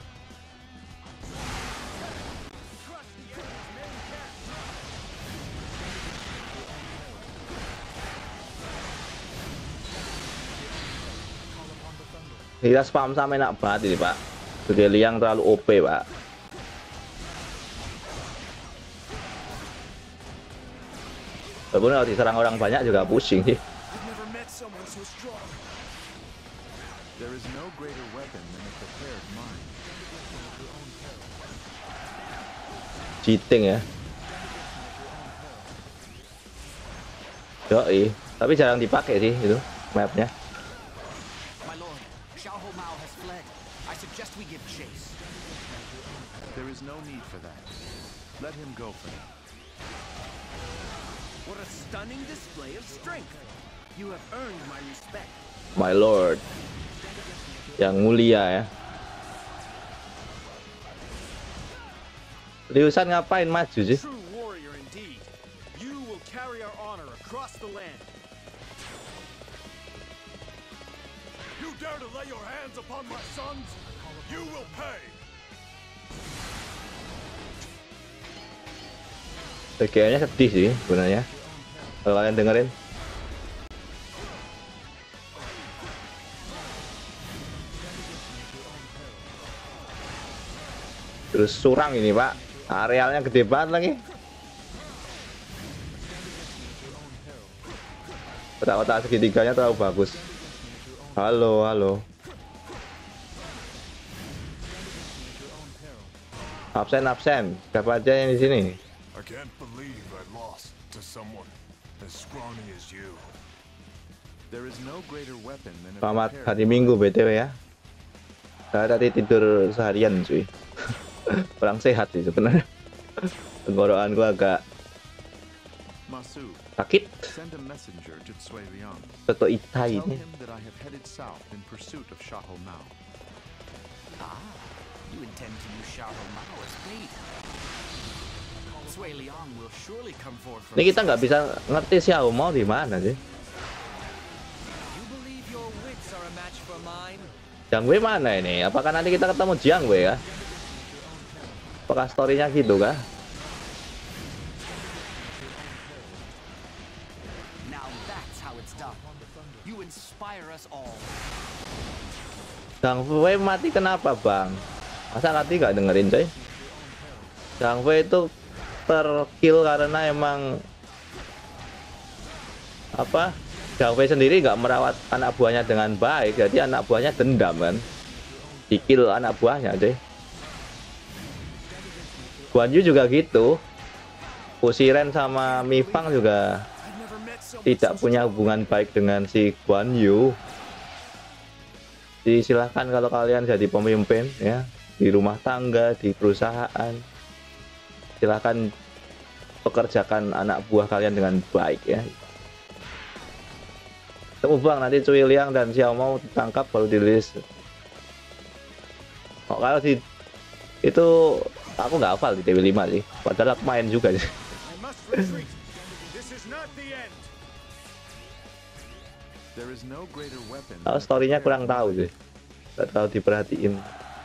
Kita spam sama enak banget ini pak. Zeugelia yang terlalu O P pak. Walaupun kalau diserang orang banyak juga pusing sih. I've never met someone so strong. There is no greater weapon than a prepared mind. Cheating ya. Yoi, tapi jarang dipakai sih itu mapnya. My lord, Xiahou Mao has fled. I suggest we give chase. There is no need for that. Let him go for now. What a stunning display of strength. You have earned my respect. My lord. Yang mulia ya. Liu Shan ngapain maju sih? True warrior indeed. You will carry our honor across the land. You dare to lay your hands upon my sons? You will pay. Kayaknya sedih sih sebenarnya. Kalau kalian dengerin. Terus surang ini pak. Arealnya gede banget lagi. Kotak-kotak segitiganya terlalu bagus. Halo, halo. Absen, absen. Siapa aja yang di sini? I can't believe I lost to someone as scrawny as you. There is no greater weapon than a Selamat prepared hari Minggu B T W ya. Saya tadi tidur seharian cuy. Kurang sehat sih sebenarnya. Tenggorokan gua agak Masu, sakit. send a messenger to Cui Liang. Soto Itai Tell ini. him that I have headed south in pursuit of Xiahou Mao. Ah, you intend to use Xiahou Mao as bait. Sui Liang will surely come forward from. Ini kita nggak bisa ngerti Xiahou Mao di mana sih. You believe your wits are a match for mine? Jiang Wei mana ini? Apakah nanti kita ketemu Jiang Wei ya? Apakah storynya gitu kah? Now that's how it's done. You inspire us all. Jiang Wei mati kenapa bang? Masa nanti nggak dengerin coy? Jiang Wei itu terkill karena emang apa? Jiang Wei sendiri nggak merawat anak buahnya dengan baik, jadi anak buahnya dendam kan, dikill anak buahnya coy. Guan Yu juga gitu, Fu Shiren sama Mi Fang juga tidak punya hubungan baik dengan si Guan Yu. Jadi silahkan kalau kalian jadi pemimpin ya, di rumah tangga, di perusahaan, silahkan pekerjakan anak buah kalian dengan baik ya. Temu bang, nanti Sui Liang dan Xiao Mao ditangkap baru dirilis. Oh, kalau di itu aku nggak hafal di T V lima sih, padahal aku main juga sih. Kalau storynya kurang tahu sih, nggak tahu diperhatiin.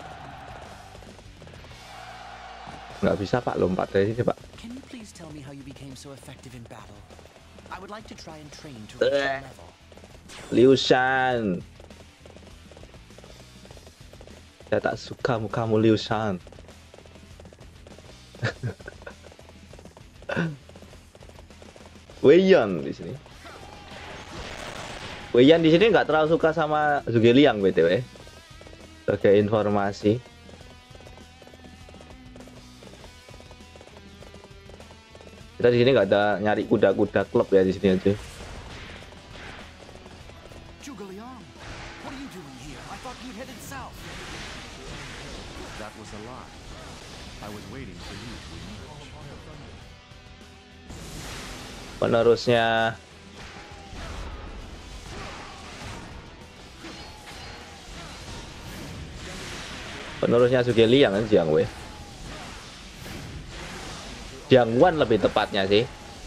Nggak bisa pak lompat dari sini pak. Can you please tell me how you became so effective in battle? I would like to try and train to reach your level. Liu Shan. Saya tak suka mukamu Liu Shan. Wei Yan di sini. Wei Yan di sini nggak terlalu suka sama Zhuge Liang B T W. Sebagai informasi. Kita di sini nggak ada nyari kuda-kuda klub ya di sini aja. Zhuge Liang, what are you doing here? I thought you headed south. That was a lie. I was waiting for you to emerge. Penerusnya Penerusnya Zhuge Liang kan Jiang Wei. Jiang Wan lebih tepatnya sih.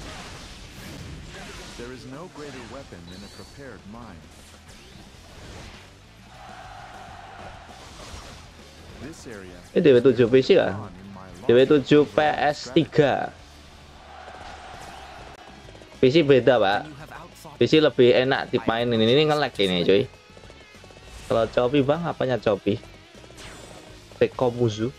There is no greater weapon than a prepared mind. This area Ini D W tujuh P C kan? D W tujuh P S tiga. P C beda pak. P C lebih enak dimainin, ini nge-lag ini cuy. Kalau Choppy bang, apanya Choppy? Tekomuzu.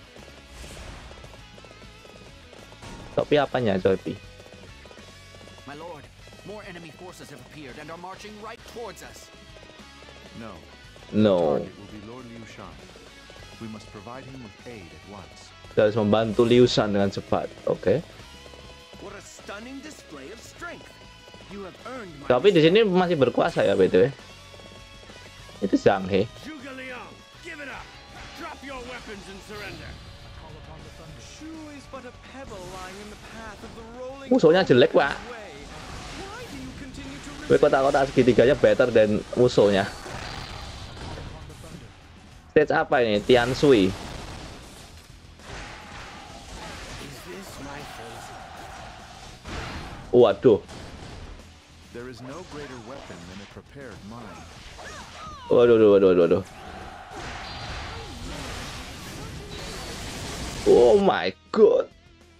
Choppy apanya Choppy? My lord, more enemy forces have appeared and are marching right towards us. No. No. It will be Lord Liu Shan. We must provide him with aid at once. Kita harus membantu Liu Shan dengan cepat. Oke. Okay. What a stunning display of strength. You have earned my Tapi di sini masih berkuasa ya B T W. Itu Zhang He. Zhuge Liang, give it up. Drop your weapons and surrender. Shu is but a pebble lying in the path of the rolling Musuhnya jelek pak. way. Why do you continue to Gue kotak-kotak segitiganya better dan musuhnya. Stage apa ini? Tian Sui. Is this my fate? Waduh. There is no greater weapon than a prepared mind. Waduh, waduh, waduh, waduh. Oh my god.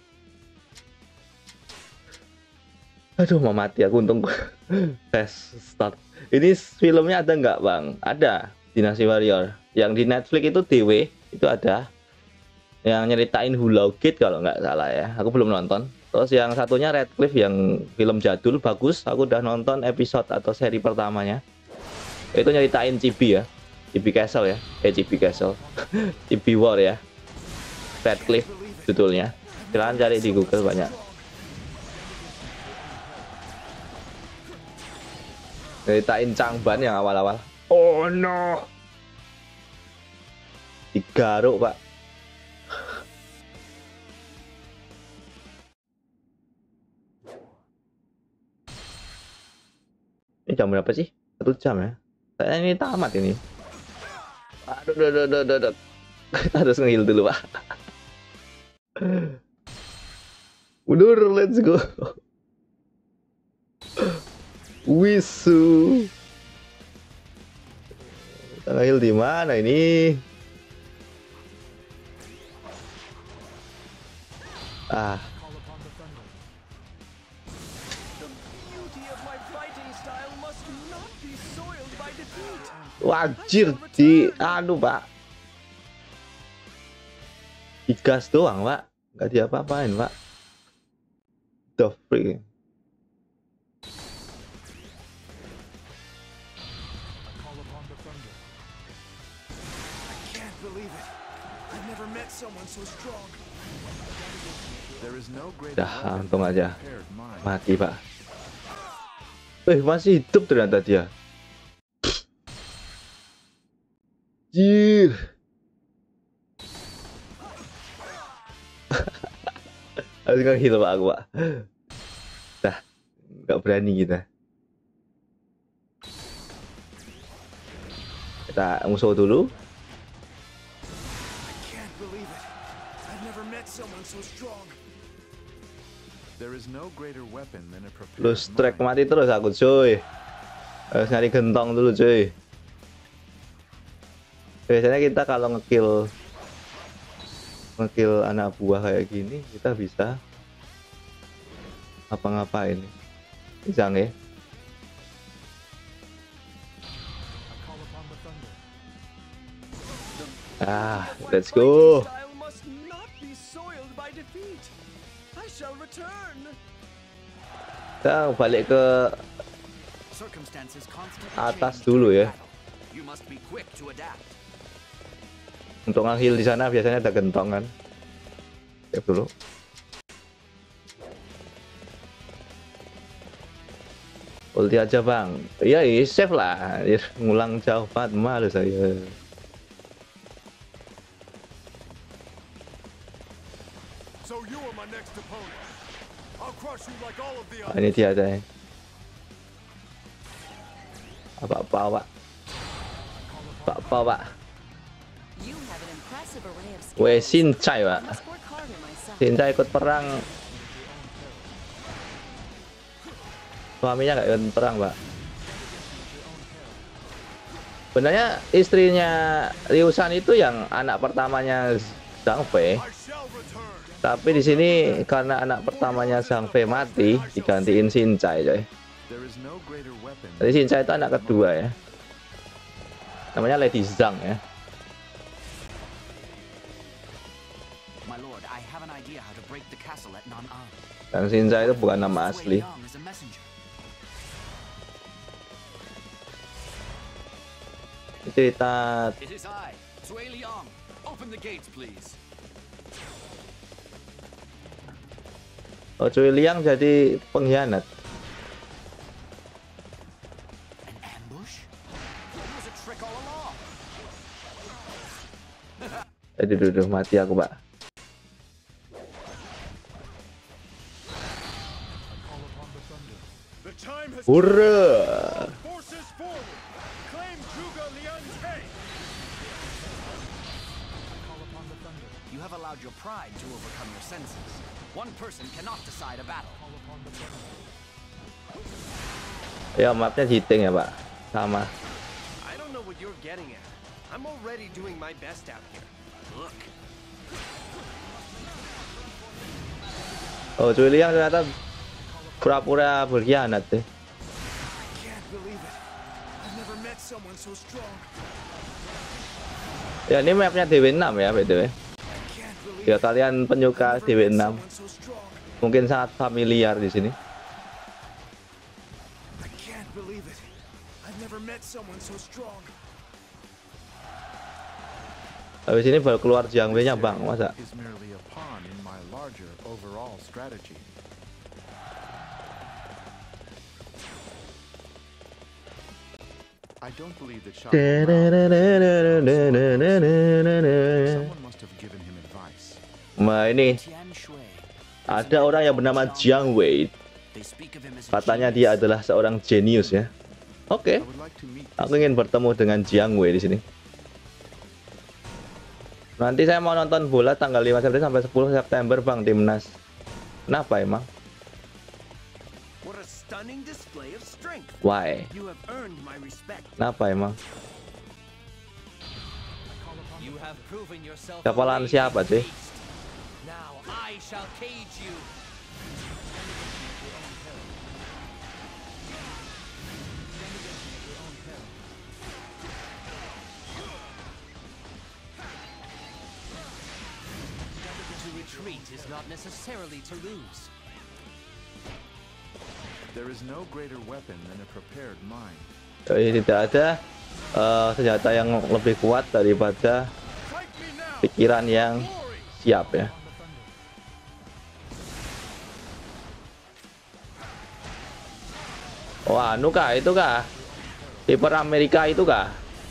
Aduh, mau mati aku untung. Fast start. Ini filmnya ada nggak bang? Ada. Dynasty Warrior. Yang di Netflix itu D W itu ada. Yang nyeritain Hulao Gate kalau nggak salah ya. Aku belum nonton. Terus yang satunya Redcliffe yang film jadul bagus. Aku udah nonton episode atau seri pertamanya. Itu nyeritain Chibi ya. Chibi Castle ya. Eh Chibi Castle. Chibi War ya. Redcliffe judulnya. Silahkan cari di Google banyak. Nyeritain Changban yang awal-awal. Oh no. Digaruk pak. Ini jam berapa sih? Satu jam ya. Kayaknya ini tamat ini. Aduh, aduh, aduh, aduh, aduh. Kita harus nge-heal dulu, Pak. Mundur, let's go. Wisu. Kita nge-heal di mana ini? Ah. Wajir di anu, Pak. Digas doang, Pak. Nggak diapa-apain, Pak. The free. Dah, untung aja mati, Pak. Eh, masih hidup ternyata dia. Jir. Harus nge-heal, Pak, aku, Pak. Dah, nggak berani kita. Kita musuh dulu. Lu strike mati terus aku, cuy. Harus nyari gentong dulu, cuy. Biasanya kita kalau ngekill ngekill anak buah kayak gini, kita bisa apa-ngapain. Bisa nggak? Ah, let's go. Kita balik ke atas dulu ya. Untuk nge-heal di sana biasanya ada gentong kan. Cek dulu. Ulti aja, Bang. Iya, iya, save lah. Ngulang jauh banget, malu saya. Nah, ini dia aja. Apa-apa, Pak. Apa-apa, Pak. Weh, Shincai, Pak. Shincai ikut perang. Suaminya nggak ikut perang, Pak. Sebenarnya istrinya Liu Shan itu yang anak pertamanya Zhang Fei. Tapi di sini karena anak pertamanya Zhang Fei mati, digantiin Shincai, coy. Jadi Shincai itu anak kedua ya. Namanya Lady Zhang ya. Dan Shincai itu bukan nama asli. Cerita Oh, Cui Liang jadi pengkhianat. Aduh, aduh, aduh, mati aku, Pak. Hurra! You have allowed your pride to overcome your senses. One person cannot decide a battle. Ya, mapnya cheating ya, Pak. Sama. I don't know what you're getting at. I'm already doing my best out here. Look. Oh, Cui Liang ternyata pura-pura berkhianat deh. Ya, ini mapnya D W enam ya, B T W. Ya, kalian penyuka D W enam mungkin sangat familiar di sini. Habis ini baru keluar Jiang Wei-nya, Bang, masa? I don't believe that Shao Nah, ini ada orang yang bernama Jiang Wei. Katanya dia adalah seorang jenius ya. Oke. Okay. Aku ingin bertemu dengan Jiang Wei di sini. Nanti saya mau nonton bola tanggal lima September sampai sepuluh September Bang, timnas. Kenapa emang? What a stunning display of strength. Why? You have earned my respect. Kenapa emang? You have proven yourself. Kapalan siapa sih? Now I shall cage you. To retreat is not necessarily to lose. There is no greater weapon than a prepared mind. Jadi tidak ada uh, senjata yang lebih kuat daripada pikiran yang siap ya. Wah, anu kah itu kah? Kiper Amerika itu kah?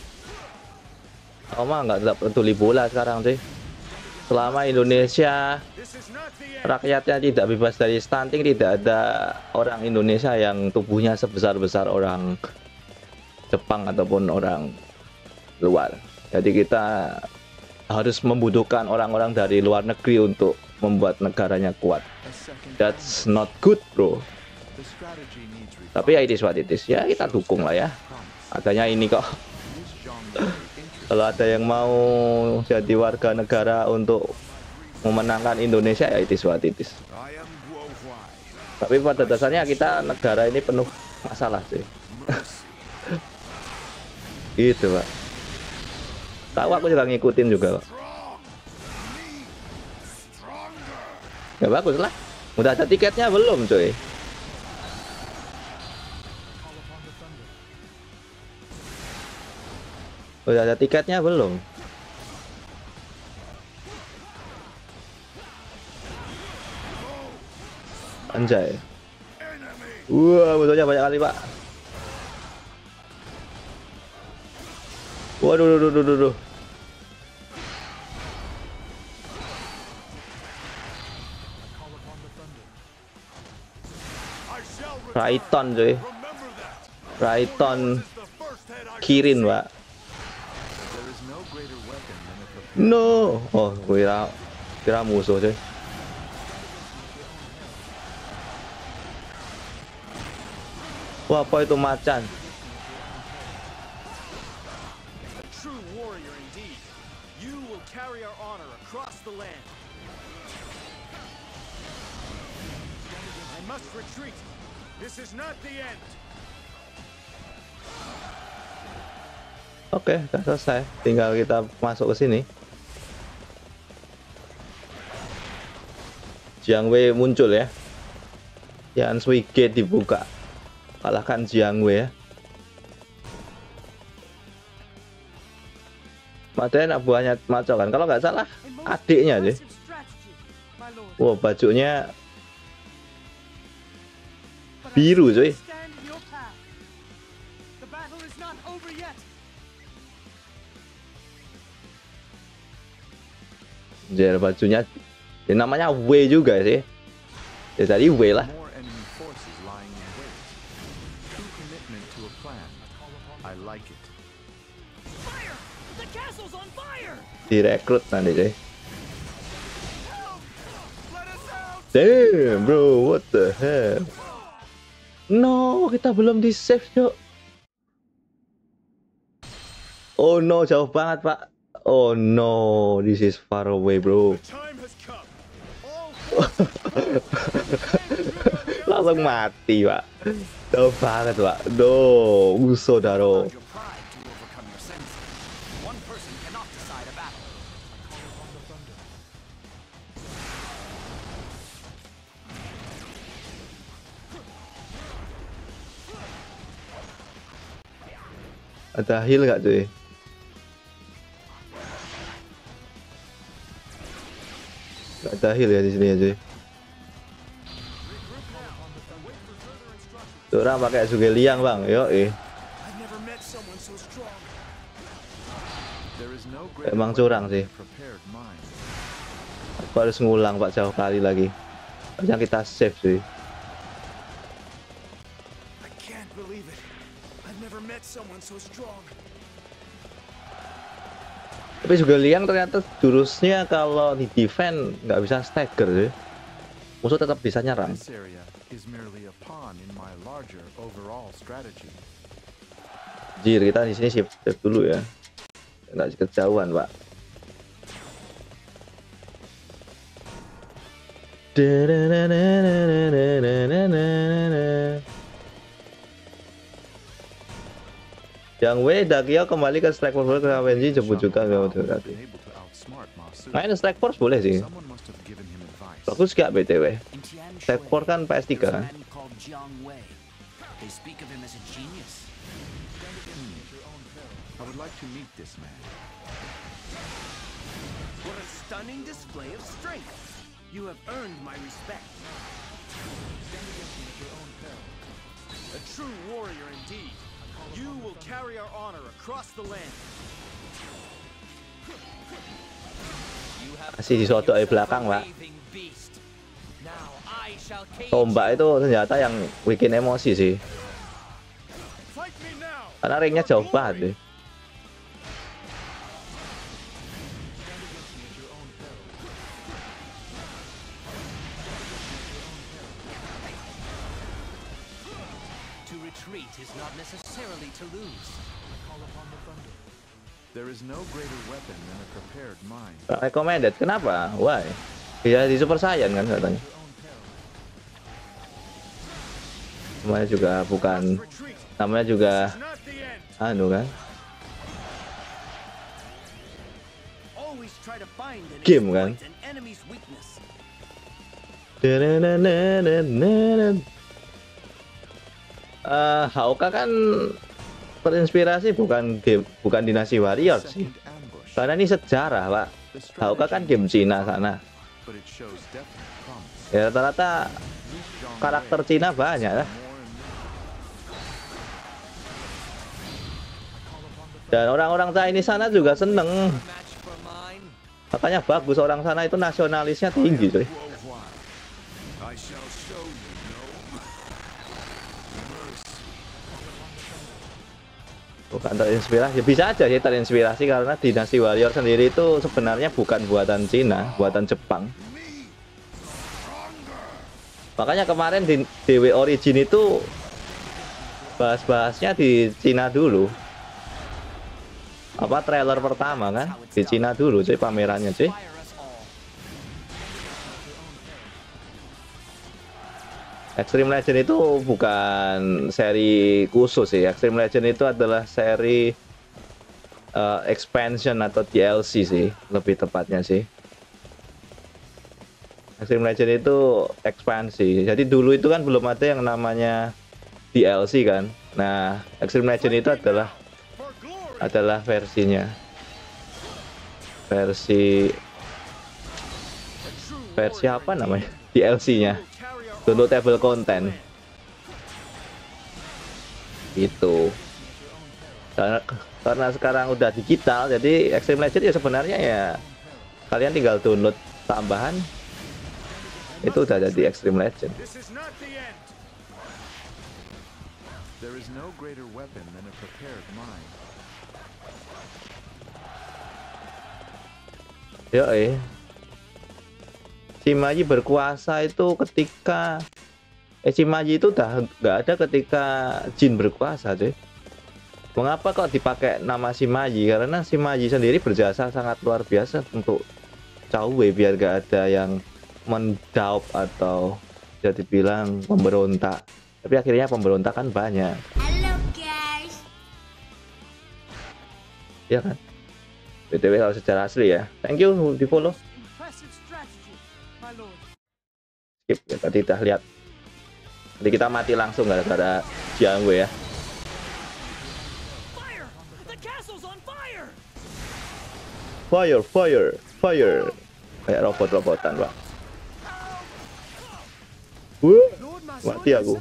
Oh mah nggak peduli bola sekarang sih. Selama Indonesia rakyatnya tidak bebas dari stunting, tidak ada orang Indonesia yang tubuhnya sebesar-besar orang Jepang ataupun orang luar. Jadi kita harus membutuhkan orang-orang dari luar negeri untuk membuat negaranya kuat. That's not good, bro. Tapi ya it is what it is. Ya kita dukung lah ya. Adanya ini kok. Kalau ada yang mau jadi warga negara untuk memenangkan Indonesia, ya it is what it is. Tapi pada dasarnya kita negara ini penuh masalah sih. Gitu Pak. Tahu aku juga ngikutin juga Pak. Ya bagus lah. Udah ada tiketnya belum cuy? Udah ada tiketnya belum? Anjay. Wah, musuhnya banyak kali, Pak. Waduh, duh, duh, duh, duh, duh. Raiton, cuy. Raiton Kirin, Pak. No. Oh, kira kira musuh, cuy. Wah, apa itu macan? Oke, udah selesai. Tinggal kita masuk ke sini. Jiang Wei muncul ya. Yan Sui Gate dibuka. Kalahkan Jiang Wei ya. Matanya nak buahnya maco kan. Kalau nggak salah adiknya sih. Wow, bajunya biru cuy. Jadi bajunya ya namanya Wei juga sih. Ya tadi Wei lah. Direkrut nanti deh. Damn bro, what the hell? No, kita belum di save cok. Oh no, jauh banget pak. Oh no, this is far away bro. Langsung mati pak. Jauh banget pak. Do, Usodaro. Ada heal nggak cuy? Nggak ada heal ya di sini ya cuy. Tuh orang pakai Zhuge-Liang bang, yo eh. Emang curang sih. Aku harus ngulang pak jauh kali lagi. Harusnya kita save cuy. Tapi juga Liang ternyata jurusnya kalau di defend nggak bisa stagger sih. Musuh tetap bisa nyerang. This area is merely a pawn in my larger overall strategy. Jir, kita di sini shift shift dulu ya. Nggak kejauhan, Pak. Yang W Dakio kembali ke Strike Force ke Avenji jemput juga nggak udah tadi. Main Strike Force boleh sih. Bagus gak B T W? Strike Force kan P S tiga kan? They speak of him as a genius. I would like to meet this man. What a stunning display of strength. You have earned my respect. A true warrior indeed. You will carry our honor across the land. Masih disodok dari belakang, Pak. Tombak itu senjata yang bikin emosi sih. Karena ringnya jauh banget deh. There is no greater weapon than a prepared mind. Recommended, kenapa? Why? Bisa di Super Saiyan kan katanya. Namanya juga bukan, namanya juga anu kan, game kan. Uh, Hauka kan terinspirasi bukan game, bukan Dinasti Warrior sih, karena ini sejarah, Pak. Hauka kan game Cina sana. Ya rata-rata karakter Cina banyak lah. Dan orang-orang Chinese sana juga seneng. Makanya bagus, orang sana itu nasionalisnya tinggi, coy. Bukan terinspirasi, bisa aja sih terinspirasi karena Dinasti Warrior sendiri itu sebenarnya bukan buatan Cina, buatan Jepang. Makanya kemarin di D W Origin itu bahas-bahasnya di Cina dulu. Apa trailer pertama kan di Cina dulu cuy, pamerannya cuy. Extreme Legend itu bukan seri khusus sih. Extreme Legend itu adalah seri uh, expansion atau D L C sih, lebih tepatnya sih. Extreme Legend itu ekspansi. Jadi dulu itu kan belum ada yang namanya D L C kan. Nah, Extreme Legend itu adalah adalah versinya. Versi versi apa namanya? D L C-nya. Downloadable content. Itu. Karena karena sekarang udah digital, jadi Extreme Legend ya sebenarnya ya kalian tinggal download tambahan. Itu udah jadi Extreme Legend. There is no greater weapon than a prepared mind. Yoi. Shimaji berkuasa itu ketika eh Shimaji itu udah nggak ada ketika Jin berkuasa, cuy. Mengapa kok dipakai nama Shimaji? Karena Shimaji sendiri berjasa sangat luar biasa untuk Cao Wei biar gak ada yang mendaup atau bisa dibilang pemberontak. Tapi akhirnya pemberontakan banyak. Halo guys. Iya kan? B T W kalau secara asli ya. Thank you di follow. Skip ya, tadi kita lihat. Jadi kita mati langsung gara-gara Jiang Wei ya. Fire, fire, fire. Kayak robot-robotan, Pak. Wuh, mati aku.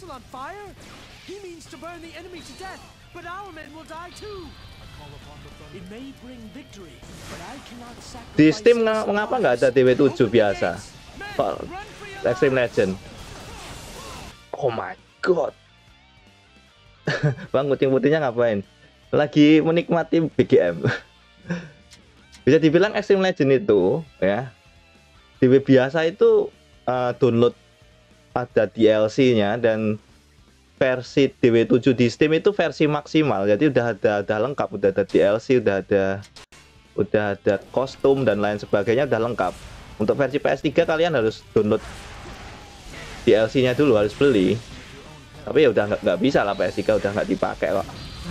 Di Steam mengapa nggak ada D W tujuh biasa? Extreme Legend. Oh my god. Bang, kucing putihnya ngapain? Lagi menikmati B G M. Bisa dibilang Extreme Legend itu ya, D W biasa itu uh, download ada D L C-nya, dan versi D W tujuh di Steam itu versi maksimal. Jadi udah ada udah lengkap, udah ada D L C, udah ada udah ada kostum dan lain sebagainya, udah lengkap. Untuk versi P S tiga kalian harus download D L C-nya dulu, harus beli. Tapi ya udah nggak nggak bisa lah, P S tiga udah nggak dipakai kok.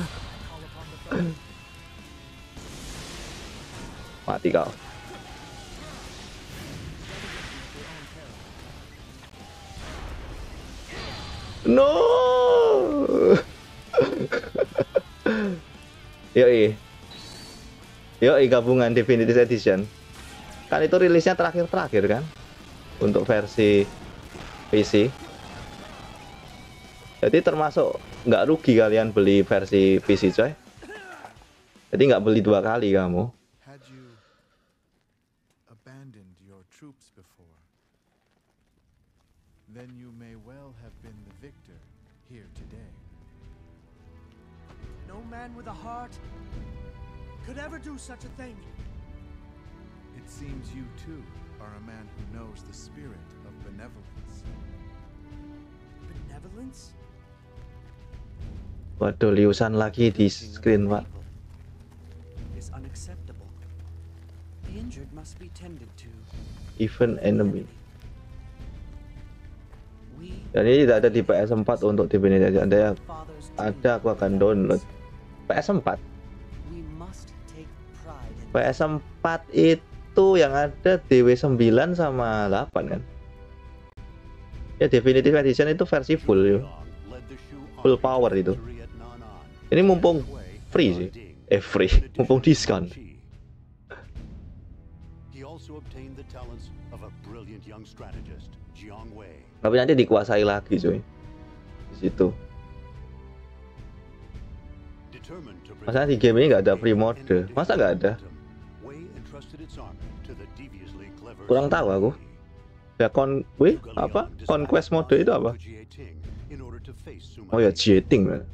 Mati kau. No. Yoi. Yoi, gabungan Definitive Edition. Kan itu rilisnya terakhir-terakhir kan untuk versi P C. Jadi termasuk nggak rugi kalian beli versi P C, coy. Jadi nggak beli dua kali kamu. Had you abandoned your troops before, then you may well have been the victor here today. No man with a heart could ever do such a thing. It seems you too are a man who knows the spirit of benevolence. Benevolence? Waduh, liusan lagi di screen, Pak. Is unacceptable. The injured must be tended to. Even enemy. We Dan ini tidak ada di P S empat untuk Definitive Edition. Ada, fathers ada aku akan download. P S empat. we must take pride in P S empat itu yang ada D W sembilan sama delapan kan. Ya, Definitive Edition itu versi full ya. Full power itu. Ini mumpung free sih. Eh free, mumpung diskon. He also obtained the talents of a brilliant young strategist, Jiang Wei. Tapi nanti dikuasai lagi cuy. Di situ. Determined to Masa di game ini nggak ada free mode? Masa nggak ada? Wei entrusted its army to the deviously clever Kurang tahu aku. Ya kon, wih, apa? Conquest mode itu apa? in order to face Sima Oh ya, Yi. Jieting man.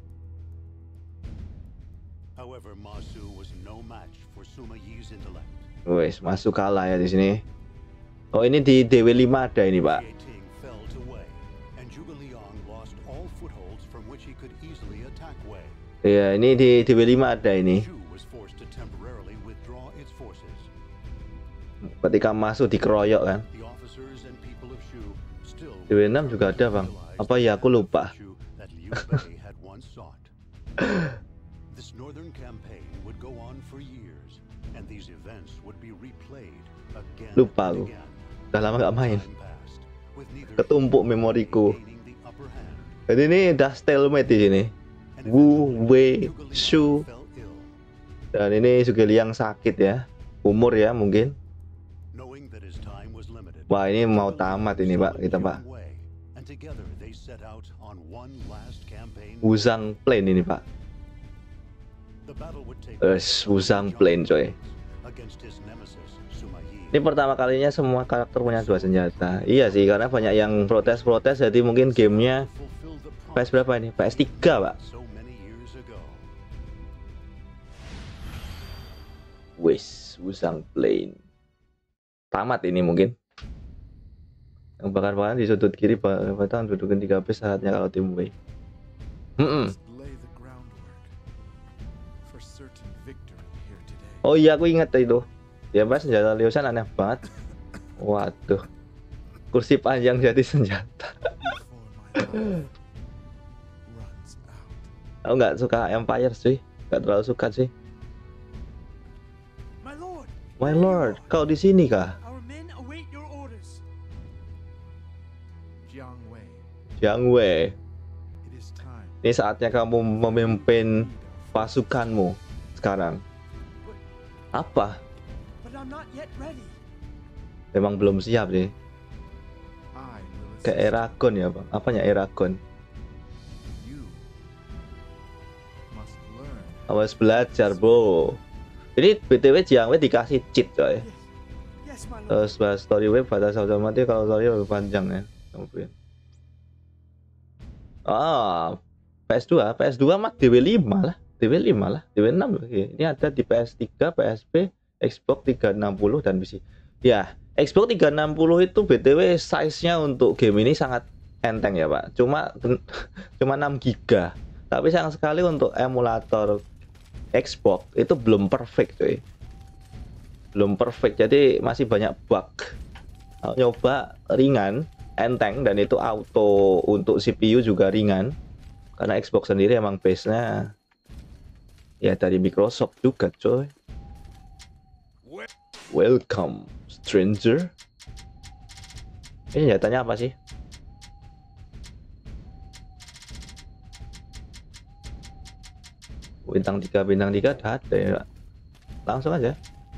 However, Ma Su was no match for Sima Yi's intellect. Wes, masuk kalah ya di sini. Oh, ini di D W lima ada ini, Pak. Jieting fell to Wei, and Zhuge Liang lost all footholds from which he could easily attack Wei. Iya, ini di D W lima ada ini. Shu was forced to temporarily withdraw its forces. Ketika masuk dikeroyok kan. The officers and people of Shu still D W enam juga ada, Bang. Apa ya, aku lupa. Shu that Liu Bei had once sought. This northern campaign would go on for years, and these events would be replayed again Lupa and aku. again. Udah lama nggak main. Time passed, with neither Ketumpuk Shu memoriku. gaining the upper hand. Jadi ini udah stalemate di sini. And Wu, eventually, Wei, Zhuge Liang Shu. fell ill. Dan ini Zhuge Liang sakit ya. Umur ya mungkin. Knowing that his time was limited, Wah, ini mau Zhuge Liang tamat ini, Pak, summoned kita, Pak. Jiang Wei, and together they set out on one last campaign. Wuzang Plain ini, Pak. The battle would take Eh, Wuzang Plain, coy. against his nemesis, Sima Yi. Ini pertama kalinya semua karakter punya dua senjata. Iya sih, karena banyak yang protes-protes, jadi mungkin gamenya Fulfill the P S berapa ini? P S tiga, Pak. so many years ago. Wis, Wuzang Plain. Tamat ini mungkin. Yang bakar-bakaran di sudut kiri batang dudukin tiga P saatnya kalau tim Wei. Hmm. Must lay the groundwork for certain victory here today. Oh iya, aku ingat itu. Ya Pak, senjata Liusan aneh banget. Waduh. Kursi panjang jadi senjata. Before my life runs out. Aku nggak suka Empire sih. Nggak terlalu suka sih. My lord, My lord, kau di sini kah? our men await your orders. Jiang Wei, Jiang Wei. it is time. Ini saatnya kamu memimpin pasukanmu sekarang. Apa? But I'm not yet ready. Memang belum siap sih. I will Kayak assist Eragon ya, Bang. Apanya Eragon? you. Must learn. Awas belajar, bro. Ini B T W Jiang Wei dikasih cheat, coy. Yes, yes, my lord. Terus bahas story web batas otomatis kalau story lebih panjang ya. Kemudian. Ah, P S dua, P S dua mah D W lima lah. D W lima lah, D W enam lagi. Ini ada di P S tiga, P S P, Xbox tiga enam nol dan P C. Ya, Xbox tiga enam nol itu B T W size-nya untuk game ini sangat enteng ya, Pak. Cuma cuma enam giga. Tapi sayang sekali untuk emulator Xbox itu belum perfect, cuy. Belum perfect. Jadi masih banyak bug. Nyoba ringan, enteng, dan itu auto untuk C P U juga ringan. Karena Xbox sendiri emang base-nya ya dari Microsoft juga, coy. Welcome, stranger. Ini senjatanya apa sih? Bintang tiga, bintang tiga ada ya. Langsung aja.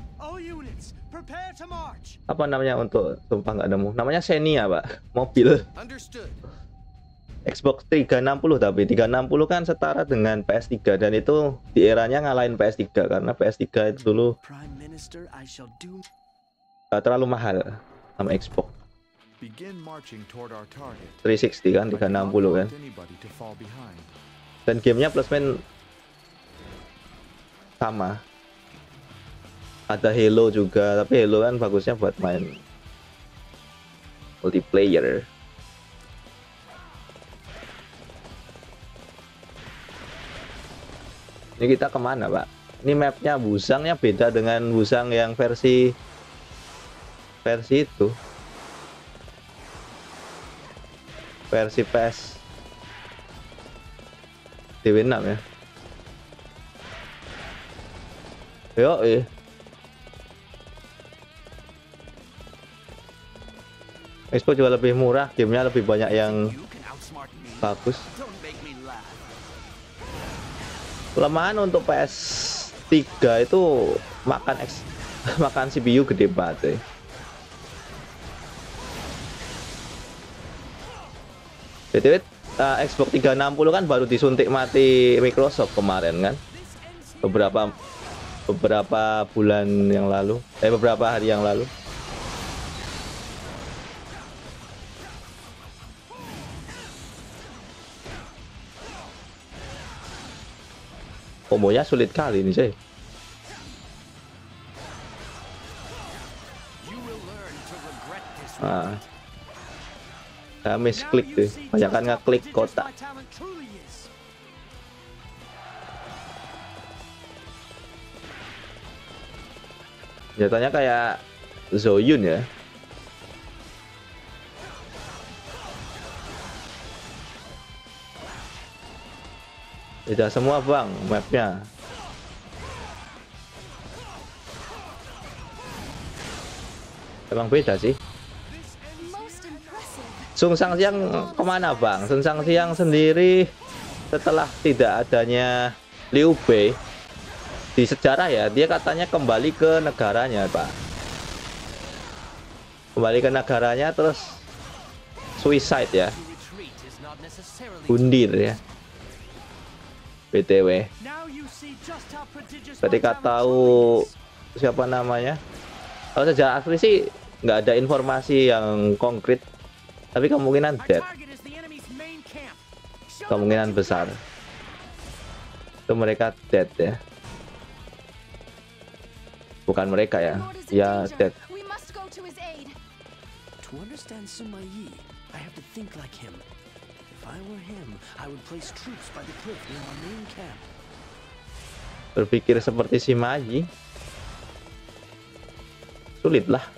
Apa namanya untuk sumpah nggak nemu. Namanya Xenia, Pak. Mobil. Xbox tiga enam nol, tapi tiga enam nol kan setara dengan P S tiga dan itu di eranya ngalahin P S tiga karena P S tiga itu dulu gak terlalu mahal sama Xbox. tiga enam nol kan, tiga enam nol kan. Dan gamenya plus main sama. Ada Halo juga, tapi Halo kan bagusnya buat main multiplayer. Ini kita kemana, Pak? Ini mapnya Busangnya beda dengan Busang yang versi versi itu, versi P S D W enam ya. Yo, eh. Xbox juga lebih murah, gamenya lebih banyak yang bagus. Kelemahan untuk P S tiga itu makan X, makan C P U gede banget. B T W uh, Xbox tiga enam nol kan baru disuntik mati Microsoft kemarin kan. Beberapa beberapa bulan yang lalu, eh beberapa hari yang lalu. Kombonya sulit kali ini, sih. Nah, saya misklik tuh, banyakan ngeklik kotak. Jatuhnya kayak Zoyun ya. Beda semua, Bang, mapnya. Emang beda sih. Sungsang Siang kemana, Bang? Sungsang Siang sendiri setelah tidak adanya Liu Bei di sejarah ya, dia katanya kembali ke negaranya, Pak. Kembali ke negaranya terus suicide ya. Bundir ya. B T W. Ketika tahu siapa namanya, kalau sejarah asli sih nggak ada informasi yang konkret, tapi kemungkinan dead, kemungkinan besar itu mereka dead ya, bukan mereka ya, ya dead. Berpikir seperti si Maji sulit lah.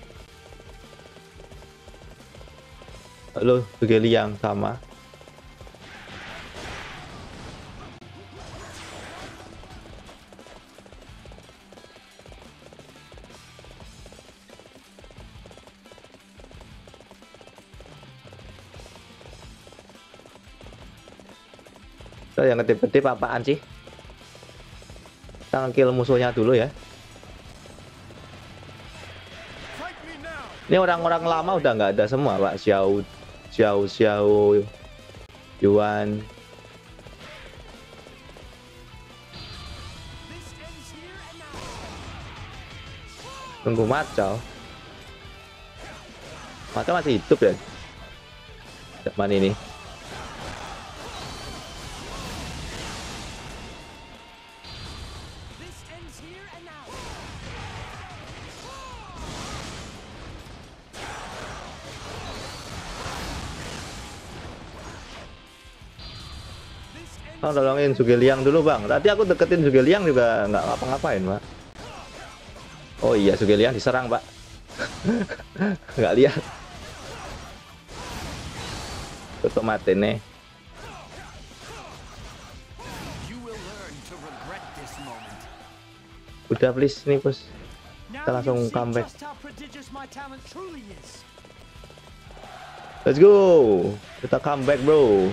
Halo, Geli yang sama. Yang ketip-ketip apaan sih? Kita kill musuhnya dulu ya. Ini orang-orang lama udah nggak ada semua, Pak. Xiao, Xiao, Xiao, Yuan. Tunggu Macau. Macau masih hidup ya? Zaman ini. Oh, tolongin Zhuge Liang dulu bang. Tadi aku deketin Zhuge Liang juga nggak ngapa-ngapain pak. Oh iya, Zhuge Liang diserang pak. Nggak lihat. Tutup mati nih. Udah please nih bos. Kita langsung comeback. Let's go. Kita comeback bro.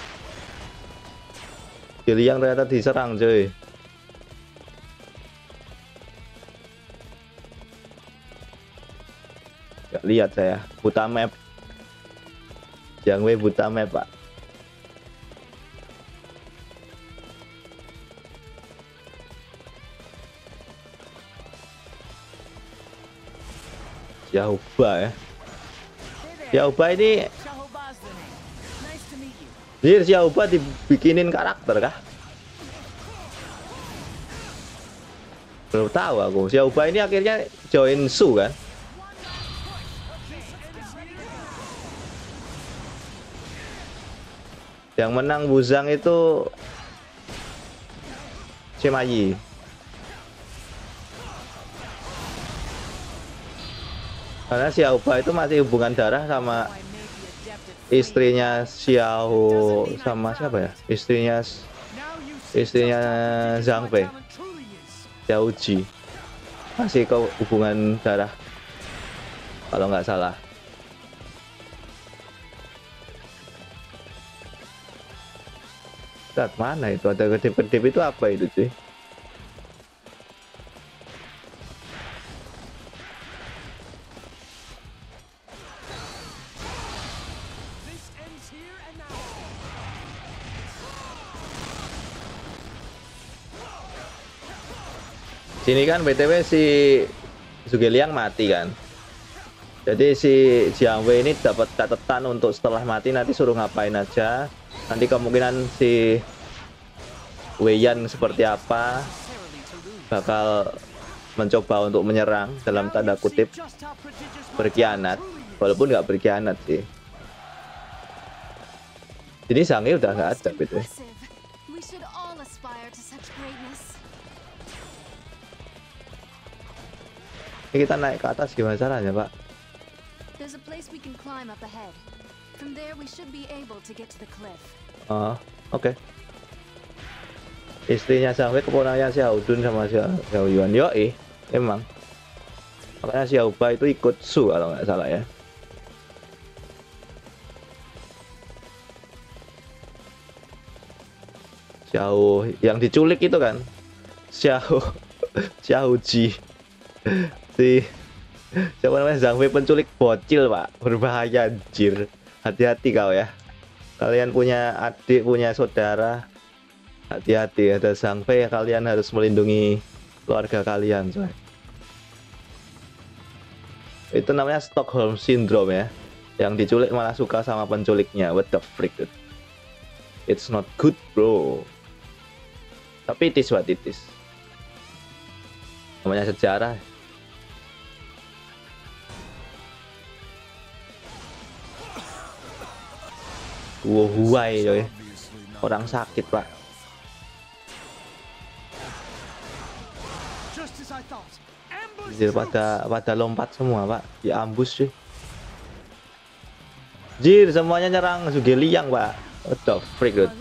Zhuge Liang ternyata diserang cuy. Gak lihat saya. Buta map. Yang W buta map pak. Xiaoba ya. Xiaoba ini Jir, Xiaoba dibikinin karakter kah? Belum tahu aku. Xiaoba ini akhirnya join Su kan? Yang menang Wuzang itu Sima Yi. Karena Xiaoba itu masih hubungan darah sama istrinya Xiao, sama siapa ya? Istrinya istrinya Zhang Fei, Xiao Ji. Masih ke hubungan darah kalau nggak salah. Lihat mana itu, ada kedip-kedip itu apa itu cuy? Sini kan B T W si Zhuge Liang mati kan. Jadi si Jiang Wei ini dapat catatan untuk setelah mati nanti suruh ngapain aja. Nanti kemungkinan si Wei Yan seperti apa, bakal mencoba untuk menyerang dalam tanda kutip berkhianat, walaupun nggak berkhianat sih. Jadi Zhang He udah nggak ada gitu. Ini kita naik ke atas gimana caranya, Pak? Oh, oke. Okay. Istrinya Zhang He keponakannya Xiao Dun sama Xiao Yuan. Yoi, emang. Makanya Xiaoba itu ikut Su kalau nggak salah ya. Xiao yang diculik itu kan Xiao Xiao Ji. Si siapa namanya Zhang Fei penculik bocil pak, berbahaya anjir. Hati-hati kau ya, kalian punya adik punya saudara, hati-hati. Ada Zhang Fei, kalian harus melindungi keluarga kalian coy. Itu namanya Stockholm Syndrome ya, yang diculik malah suka sama penculiknya. What the freak dude? It's not good bro, tapi it is what it is. Namanya sejarah. Wow, huai coy. Orang sakit pak. Jadi pada pada lompat semua pak, diambus sih. Jir, semuanya nyerang Zhuge Liang pak. What the freak dude?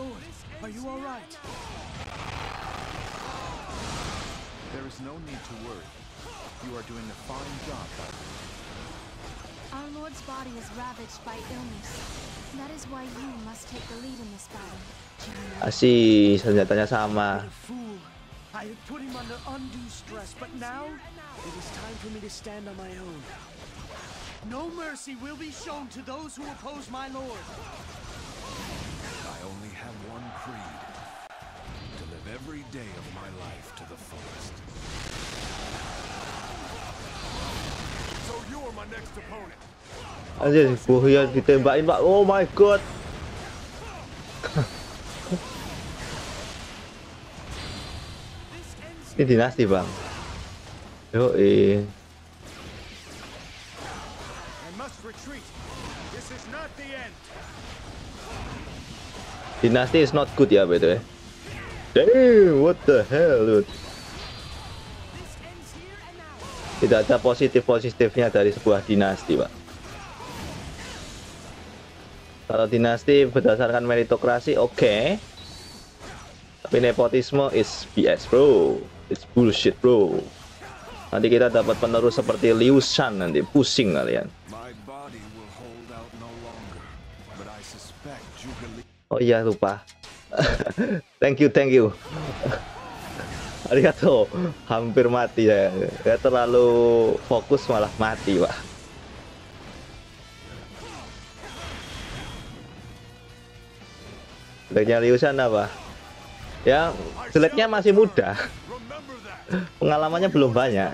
There is no need to worry. You are doing a fine job. Our Lord's body is ravaged by illness. That is why you must take the lead in this battle. Asih, senjatanya sama. I had put him under undue stress, but now it is time for me to stand on my own. No mercy will be shown to those who oppose my lord. I only have one creed: to live every day of my life to the fullest. So you are my next opponent. Anjir, buaya ditembakin pak. Oh my god. Ini dinasti bang. Yo eh. Dinasti is not good ya betul ya. Damn, what the hell, dude? Tidak ada positif-positifnya dari sebuah dinasti, Pak. Kalau dinasti berdasarkan meritokrasi, oke. Okay. Tapi nepotisme is B S, bro. It's bullshit, bro. Nanti kita dapat penerus seperti Liu Shan, nanti pusing kalian. Oh iya, lupa. Thank you, thank you. Arigato, hampir mati ya. Ya terlalu fokus malah mati, Pak. Jeleknya Liu Shan apa? Ya, jeleknya masih muda. Pengalamannya belum banyak.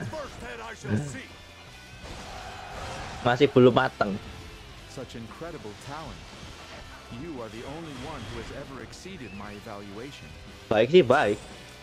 Masih belum matang. Such incredible talent. You are the only one who has ever exceeded my evaluation. Baik sih, baik.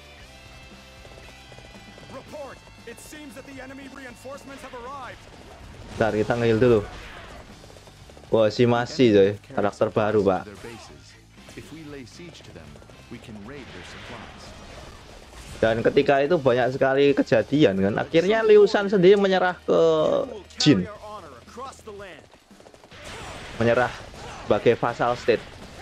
Report. It seems that the enemy reinforcements have arrived. Bentar, kita nge-heal dulu. Wah, si masih coy, karakter baru, Pak. If we lay siege to them, we can raid their supplies. Dan ketika itu banyak sekali kejadian kan. Akhirnya Liu Shan sendiri menyerah ke Jin. Menyerah sebagai vassal state.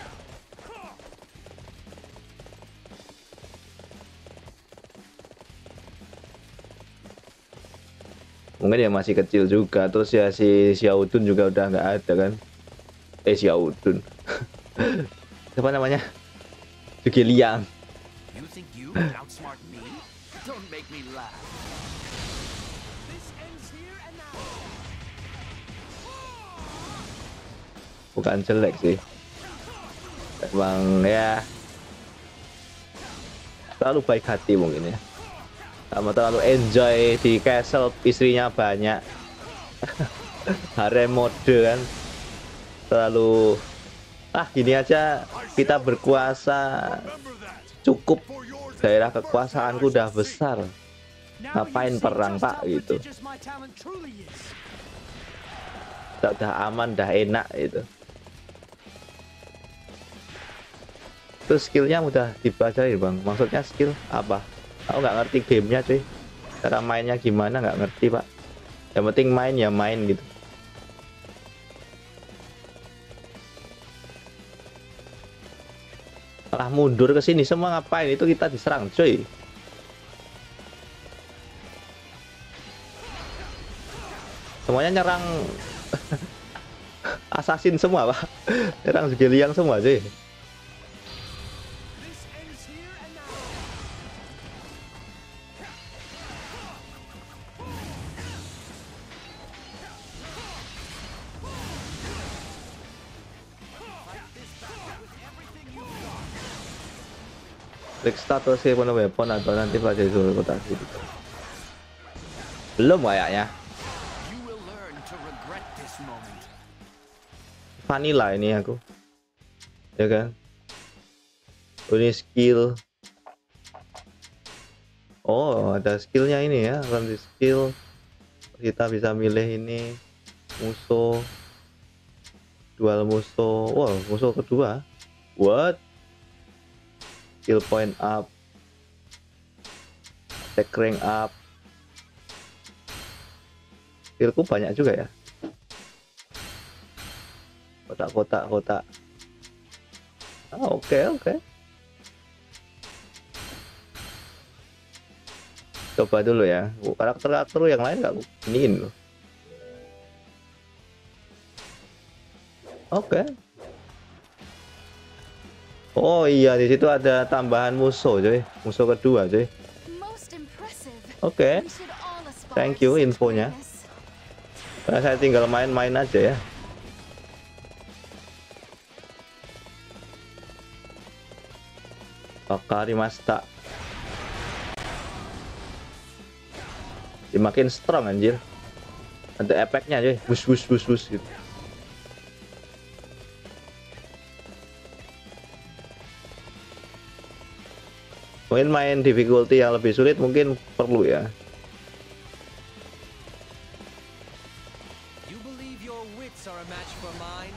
Mungkin ya masih kecil juga. Terus ya si Xiaodun juga udah nggak ada kan. Eh Xiaodun. Siapa namanya? Zhuge Liang. You think you can outsmart me? Don't make me laugh. This ends here and now. Bukan jelek sih. Emang ya terlalu baik hati mungkin ya. Sama terlalu enjoy di castle, istrinya banyak. Harem mode kan. Terlalu ah gini aja kita berkuasa cukup, daerah kekuasaanku udah besar, ngapain perang Pak gitu. Udah, udah aman, udah enak gitu. Terus skillnya mudah dipelajari Bang. Maksudnya skill apa? Aku nggak ngerti gamenya cuy. Cara mainnya gimana nggak ngerti Pak. Yang penting main ya main gitu. Malah mundur ke sini semua ngapain? Itu kita diserang cuy. Semuanya nyerang assassin semua Pak. Nyerang Zhuge Liang semua cuy. Klik status weapon weapon atau nanti pelajari seluruh rotasi. Belum kayaknya. Vanilla ini aku. Ya kan? Ini skill. Oh, ada skillnya ini ya. Nanti skill. Kita bisa milih ini musuh. Dual musuh. Wow, musuh kedua. What? Skill point up, attack rank up. Skillku banyak juga ya. Kotak-kotak kotak. Ah, oke okay, oke. Okay. Coba dulu ya. Karakter-karakter yang lain nggak iniin loh. Oke. Okay. Oh iya, di situ ada tambahan musuh, coy. Musuh kedua, coy. Oke. Okay. Thank you infonya. Nah, saya tinggal main-main aja ya. Wakarimashita. Makin strong anjir. Ada efeknya, coy. Bus bus bus bus gitu. Mungkin main difficulty yang lebih sulit mungkin perlu ya.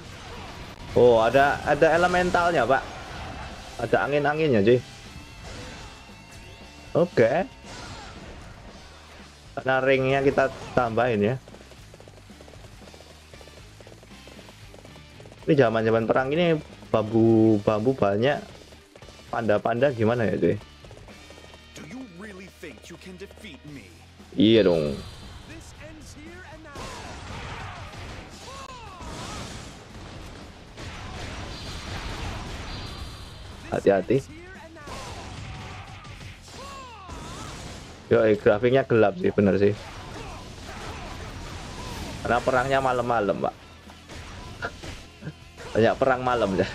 Oh, ada ada elementalnya, Pak. Ada angin-anginnya, cuy. Oke. Karena ringnya kita tambahin ya. Ini zaman-zaman perang ini bambu-bambu banyak. Panda-panda gimana ya cuy? Do you really think you can defeat me? Iya dong. This ends here and now. Hati-hati. Yo, eh, grafiknya gelap sih, bener sih. Karena perangnya malam-malam, Pak. Banyak perang malam ya.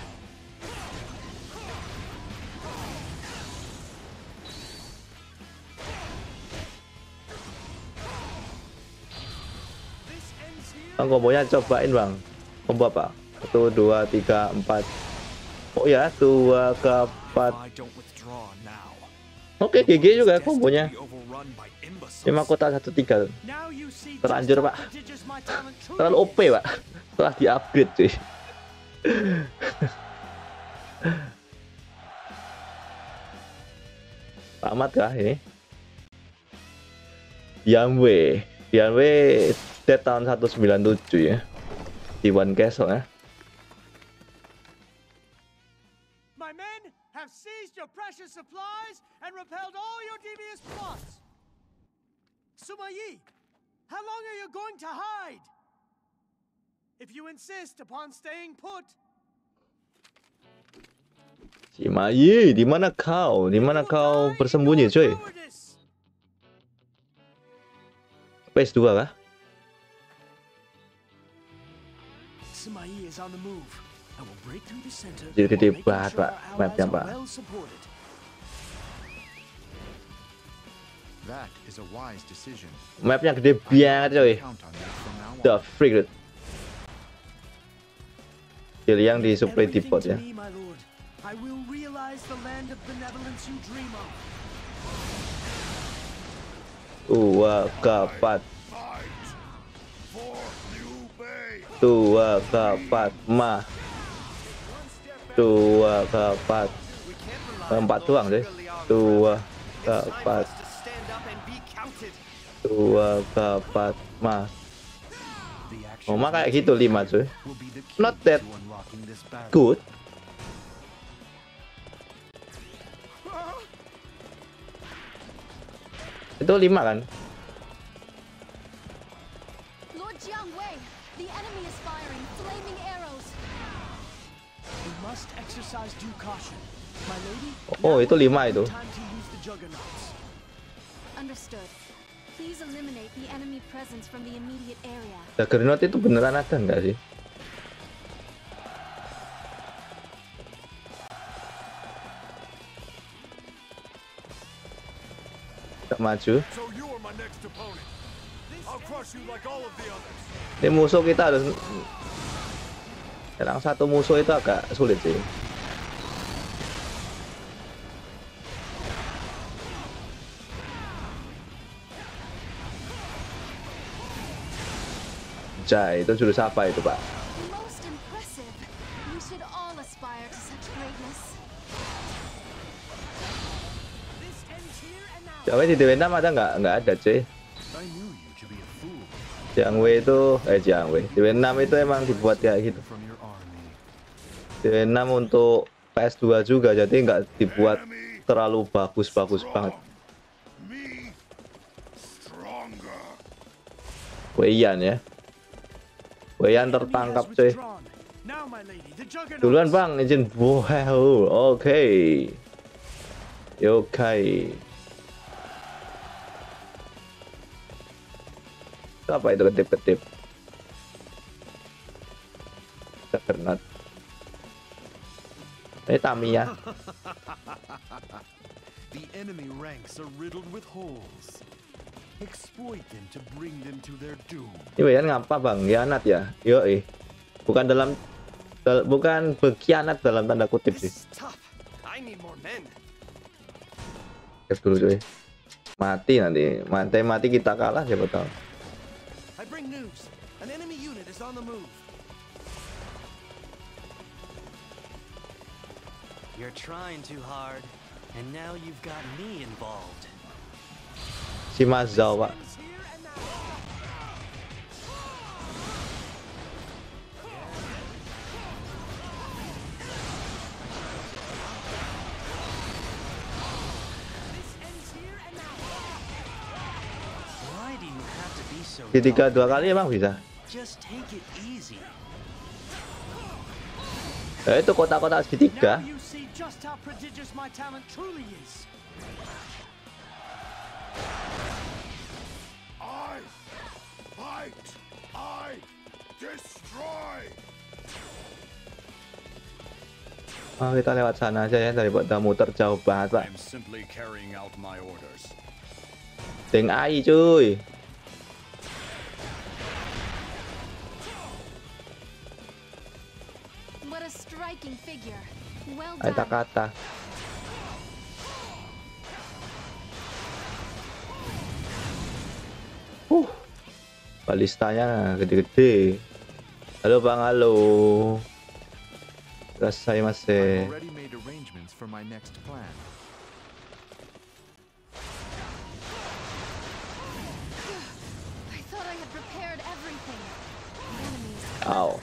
Bang, kombonya cobain bang. Combo apa? Satu, dua, tiga, empat. Oh ya, dua ke empat. Oke, G G juga kombonya. lima kota satu tiga. Terlanjur pak. Terlalu O P pak. Setelah di-upgrade cuy. Tamat kah ini? Dianwe. Dianwe dead tahun seratus sembilan puluh tujuh ya. Di One Castle ya. My men have seized your precious supplies and repelled all your devious plots. Sima Yi, how long are you going to hide? If you insist upon staying put. Sima Yi, di mana kau? Di mana kau bersembunyi, coy? P S dua kah? Jadi gede banget pak mapnya pak. Mapnya gede banget coy. The freak. Jadi yang di supply depot ya. Dua kapat. Dua kapat mah. Dua kapat. Empat doang deh. Dua kapat. Dua kapat mah. Oh mah kayak gitu lima cuy. Not that good. Itu lima kan? Lord Jiangwei, the enemy is firing flaming arrows. We must exercise due caution. My lady, oh, itu lima itu. time to use the juggernauts. Understood. Please eliminate the enemy presence from the immediate area. Juggernaut itu beneran ada nggak sih? Kita maju. Ini musuh kita harus serang satu musuh itu agak sulit sih. Jai, itu jurus apa itu pak? Most impressive. We should all aspire to such greatness. Jiangwei di Vietnam ada nggak? Nggak ada cuy. Jiangwei itu, eh Jiangwei di Vietnam itu emang dibuat kayak gitu. Di Vietnam untuk P S dua juga, jadi nggak dibuat terlalu bagus-bagus banget. Weiyan ya. Weiyan tertangkap cuy. Duluan bang, izin. Wow, oke. Oke. Apa itu ketip-ketip? Juggernaut. Ini Tamiya. The enemy ranks are riddled with holes. Exploit them to bring them to their doom. Ini Weiyan ngapa bang? Khianat ya? Yoi. Bukan dalam dal, bukan berkhianat dalam tanda kutip sih. Cek dulu cuy. Mati nanti. Mati mati kita kalah siapa tahu. I bring news. An enemy unit is on the move. You're trying too hard. And now you've got me involved. Si Mas Zhao, Pak. Why do you have to be so Segitiga dark? dua kali emang bisa. Just take it easy. Ya itu kotak-kotak segitiga. Now you see just how prodigious my talent truly is. I fight. I destroy. Oh, kita lewat sana aja ya daripada muter jauh banget, Pak. I'm simply carrying out my orders. Deng ai cuy. What a striking figure. Well Ayo done. kata. Uh. Balistanya gede-gede. Halo Bang, halo. Rasaimasen. I've already made arrangements for my next plan. I thought I had prepared everything. The enemies. Ow.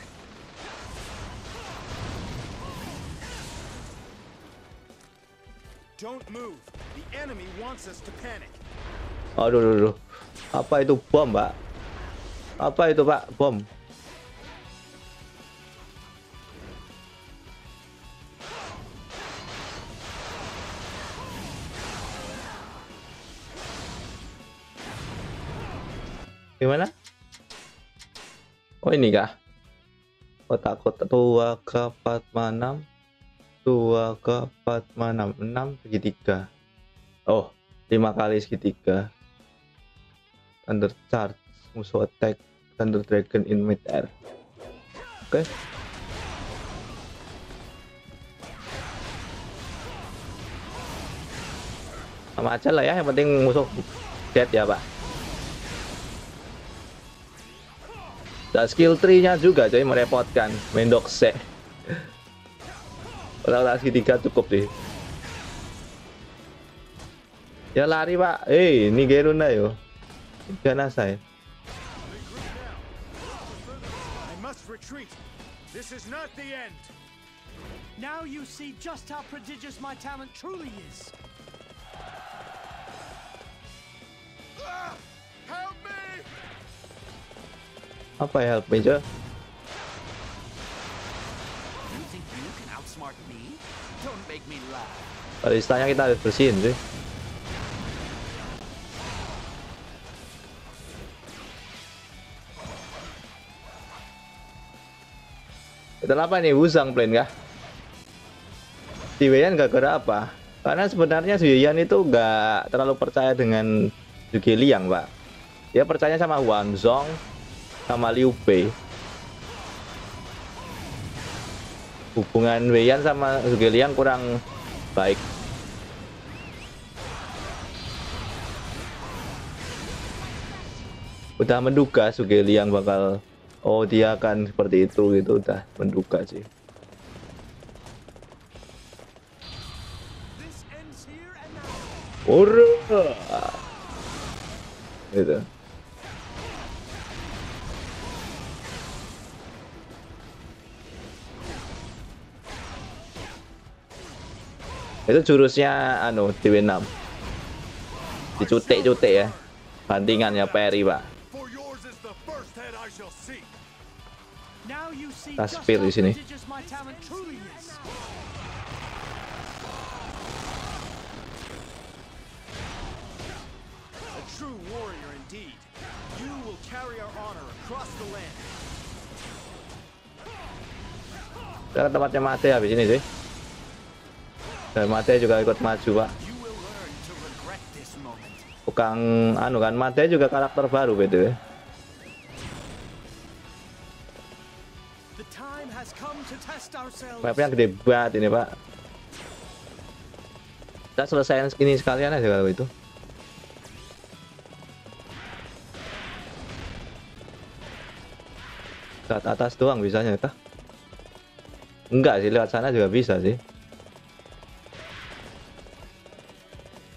Don't move. The enemy wants us to panic. Aduh, aduh, aduh. Apa itu bom, Pak? Apa itu, Pak? Bom. Gimana? Oh ini kah? Kotak-kotak dua ke empat enam, dua ke empat enam, enam segitiga. Oh, lima kali segitiga. Thunder charge, musuh attack, Thunder Dragon in mid-air. Oke. Okay. Sama aja lah ya, yang penting musuh dead ya, Pak. Dan skill tree-nya juga jadi merepotkan. Mendokse. Kalau segitiga cukup deh. Ya lari, Pak. Eh, ini Geruna yo. Jangan saya. I must retreat. This is not the end. Now you see just how prodigious my talent truly is. Ah! Help me! Apa ya help me, Jo? You think you can outsmart me? Don't make me laugh. Balistanya kita harus bersihin sih. Itu apa nih, Wuzang Plane kah? Si Weiyan gak gara apa? Karena sebenarnya si Weiyan itu nggak terlalu percaya dengan Zhuge Liang, Pak. Dia percaya sama Huang Zhong sama Liu Bei. Hubungan Weiyan sama Zhuge Liang kurang baik. Udah menduga Zhuge Liang bakal, oh dia akan seperti itu gitu, udah menduga sih. This ends here and now. Ura. Gitu. Itu jurusnya anu D W enam. Dicutek-cutek ya. Bantingannya Perry, Pak. For yours is the first head I shall see. Now you see Kita just spear how di sini. prodigious my talent truly is. A true warrior indeed. You will carry our honor across the land. Kita ke tempatnya Mate habis ini sih. Dan Mate juga ikut maju, Pak. You will learn to regret this moment. Tukang anu kan, Mate juga karakter baru B T W. The time has come to test ourselves. Mapnya gede banget ini, Pak. Kita selesaiin ini sekalian aja kalau itu. Saat atas doang bisanya kah? Enggak sih, lewat sana juga bisa sih.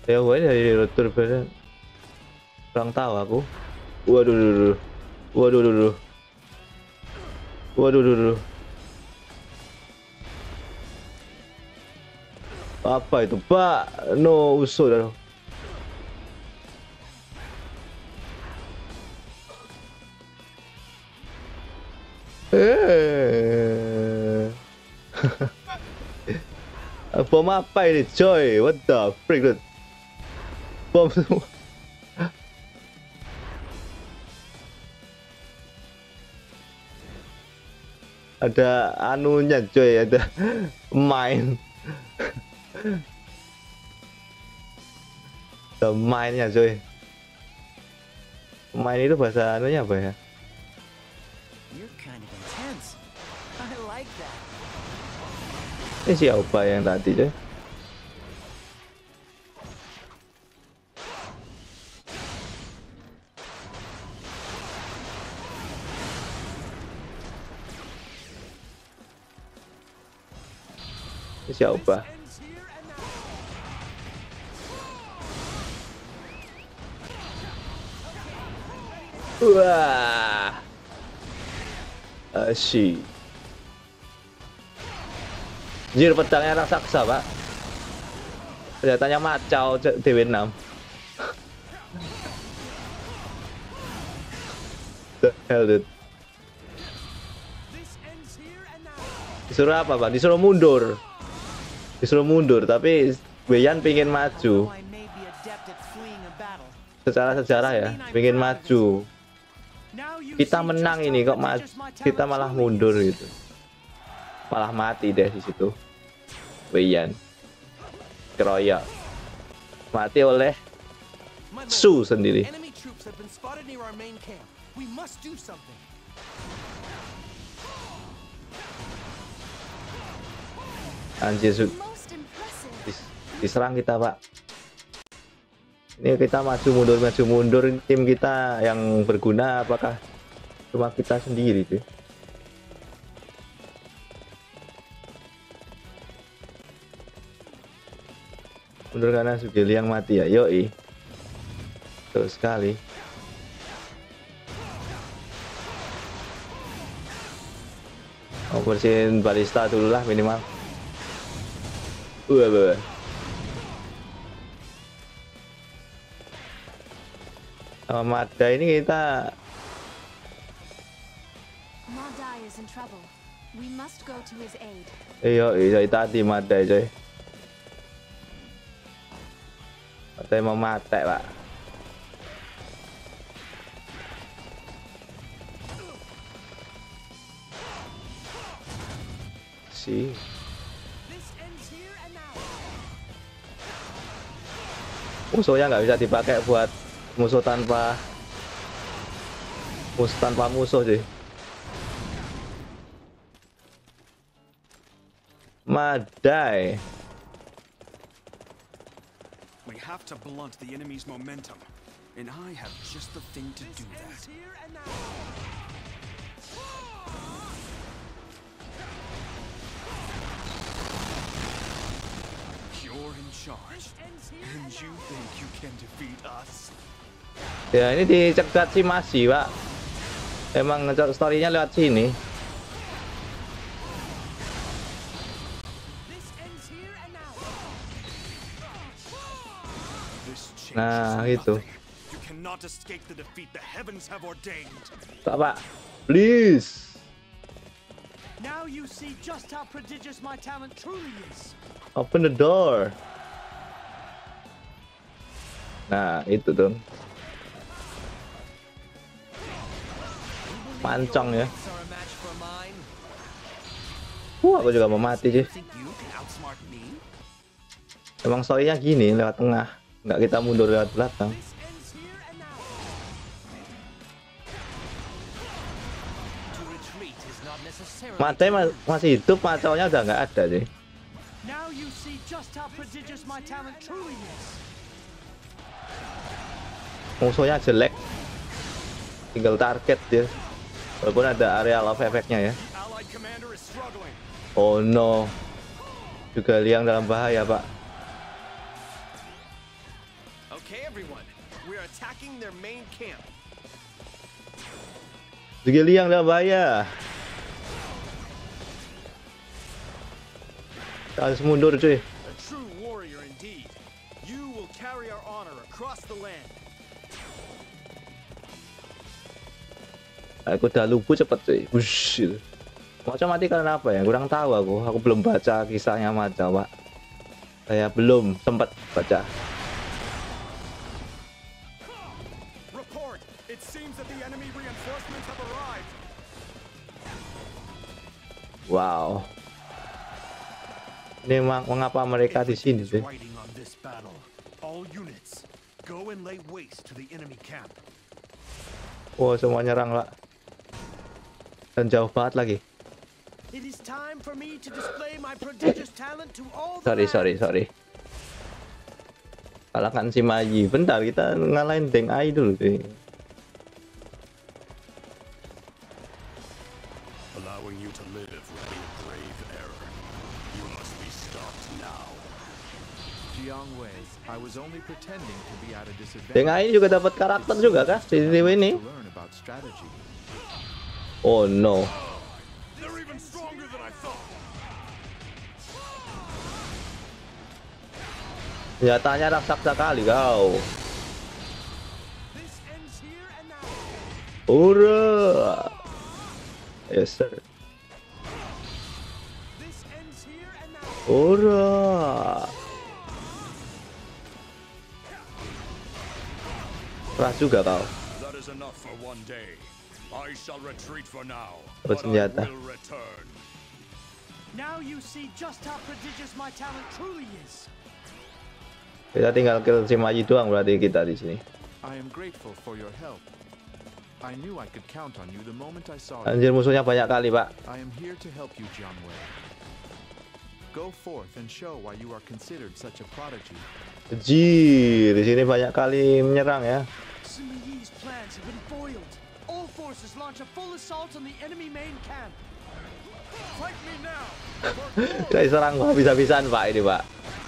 Ya gue dari rotor bener. Kurang tahu aku. Waduh, waduh, waduh, waduh, waduh, waduh. Apa itu, Pak? No usul dah. Eh. Bom apa ini, coy? What the freak, dude? Bom semua. Ada anunya, coy, ada main. Ada mainnya, coy. Main itu bahasa anunya apa ya? You're kind of intense. I like that. Ini siapa yang tadi, coy? Ini siapa? Wah, asyik. Jir, pedangnya raksasa, Pak. Senjatanya macau D W enam. The hell, dude. Disuruh apa, Pak? Disuruh mundur. Disuruh mundur, tapi Wei-Yan pengen maju. Secara sejarah ya, pengen maju. Kita menang ini kok maju, kita malah mundur gitu. Malah mati deh di situ. Wei-Yan keroyok, mati oleh Su sendiri. Anjir, Su. Dis- diserang kita, Pak. Ini kita maju mundur maju mundur, tim kita yang berguna apakah cuma kita sendiri tuh? Mundur karena Sugeli yang mati ya, yoi. Betul sekali. Mau bersihin balista dulu lah minimal. Wah, wah. Sama Mada ini kita. Madai is in trouble. We must go to his aid. Iya, iya tadi Mada coy. Mada mau mati, Pak. Si. Musuhnya nggak bisa dipakai buat musuh tanpa musuh tanpa musuh sih. Madai. We have to blunt the enemy's momentum, and I have just the thing to do that. You're in charge, and you think you can defeat us? Ya ini dicegat si Masi, Pak. Emang ngecek story-nya lewat sini. Nah, itu. Pak, Pak. Please. Now you see just how prodigious my talent truly is. Open the door. Nah, itu dong. Pancong ya. Wah, aku juga mau mati sih. Emang story-nya gini, lewat tengah. Nggak kita mundur lewat belakang. Mate ma masih hidup, macaunya udah nggak ada sih. Musuhnya jelek, tinggal target dia. Walaupun ada areal of effect-nya ya. Oh no, juga Liang dalam bahaya, Pak. Okay, everyone. We're attacking their main camp. Zigiliang dah bahaya. Harus mundur cuy. A true warrior indeed. You will carry our honor across the land. Aku udah lupa cepet cuy. Wush. Maca mati karena apa ya? Kurang tahu aku. Aku belum baca kisahnya Maca, Pak. Saya belum sempat baca. Report. It seems that the enemy reinforcements have arrived. Wow. Ini memang mengapa mereka di sini sih? Writing on this battle. All units, go and lay waste to the enemy camp. Wow, semua nyerang lah. Dan jauh banget lagi. It is time for me to display my prodigious talent to all the Sorry, sorry, lands. sorry. Kalahkan si Mayi. Bentar, kita ngalahin Deng Ai dulu sih. Allowing you to live would be a grave error. You must be stopped now. Jiang Wei, I was only pretending to be at a disadvantage. Deng Ai juga dapat karakter juga kah di T V ini? To learn about strategy. Oh no. They're even stronger than I thought. Senjatanya raksasa kali kau. This ends here and now. Ura. Yes sir. This ends here and now. Ura. Keras juga kau. That is enough for one day. I shall retreat for now, Terus but I senjata. will return. Now you see just how prodigious my talent truly is. Kita tinggal kill si Mayi doang berarti kita di sini. I am grateful for your help. I knew I could count on you the moment I saw you. Anjir, musuhnya banyak kali, Pak. I am here to help you, Jiang Wei. Go forth and show why you are considered such a prodigy. Anjir, di sini banyak kali menyerang ya. Sima Yi's plans have been foiled. All forces launch a full assault on the enemy main camp. Fight me now. Saya serang habis-habisan, Pak, ini, Pak.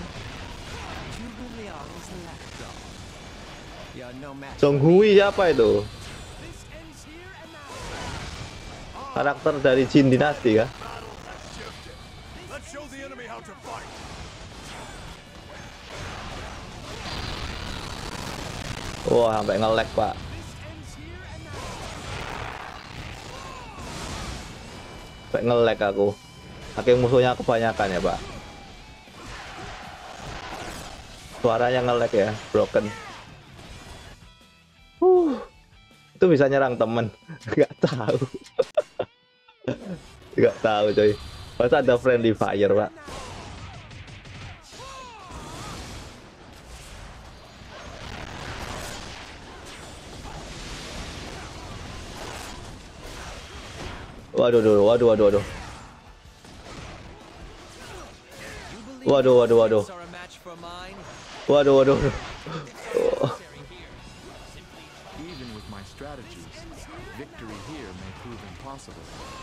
Song Hui siapa itu? This ends here and now. Karakter dari Jin Dinasti kah? Let's show the enemy how to fight. Wah, sampai nge-lag, Pak. This ends here and now. Sampai nge-lag aku. Saking musuhnya kebanyakan ya, Pak. Suaranya nge-lag ya, broken. Uh, itu bisa nyerang temen. Nggak tahu. Nggak tahu, coy. Masa ada friendly fire, Pak. Waduh, waduh, waduh, waduh, waduh. Waduh, waduh, waduh. Waduh, waduh. Oh. Even with my strategies, victory here may prove impossible.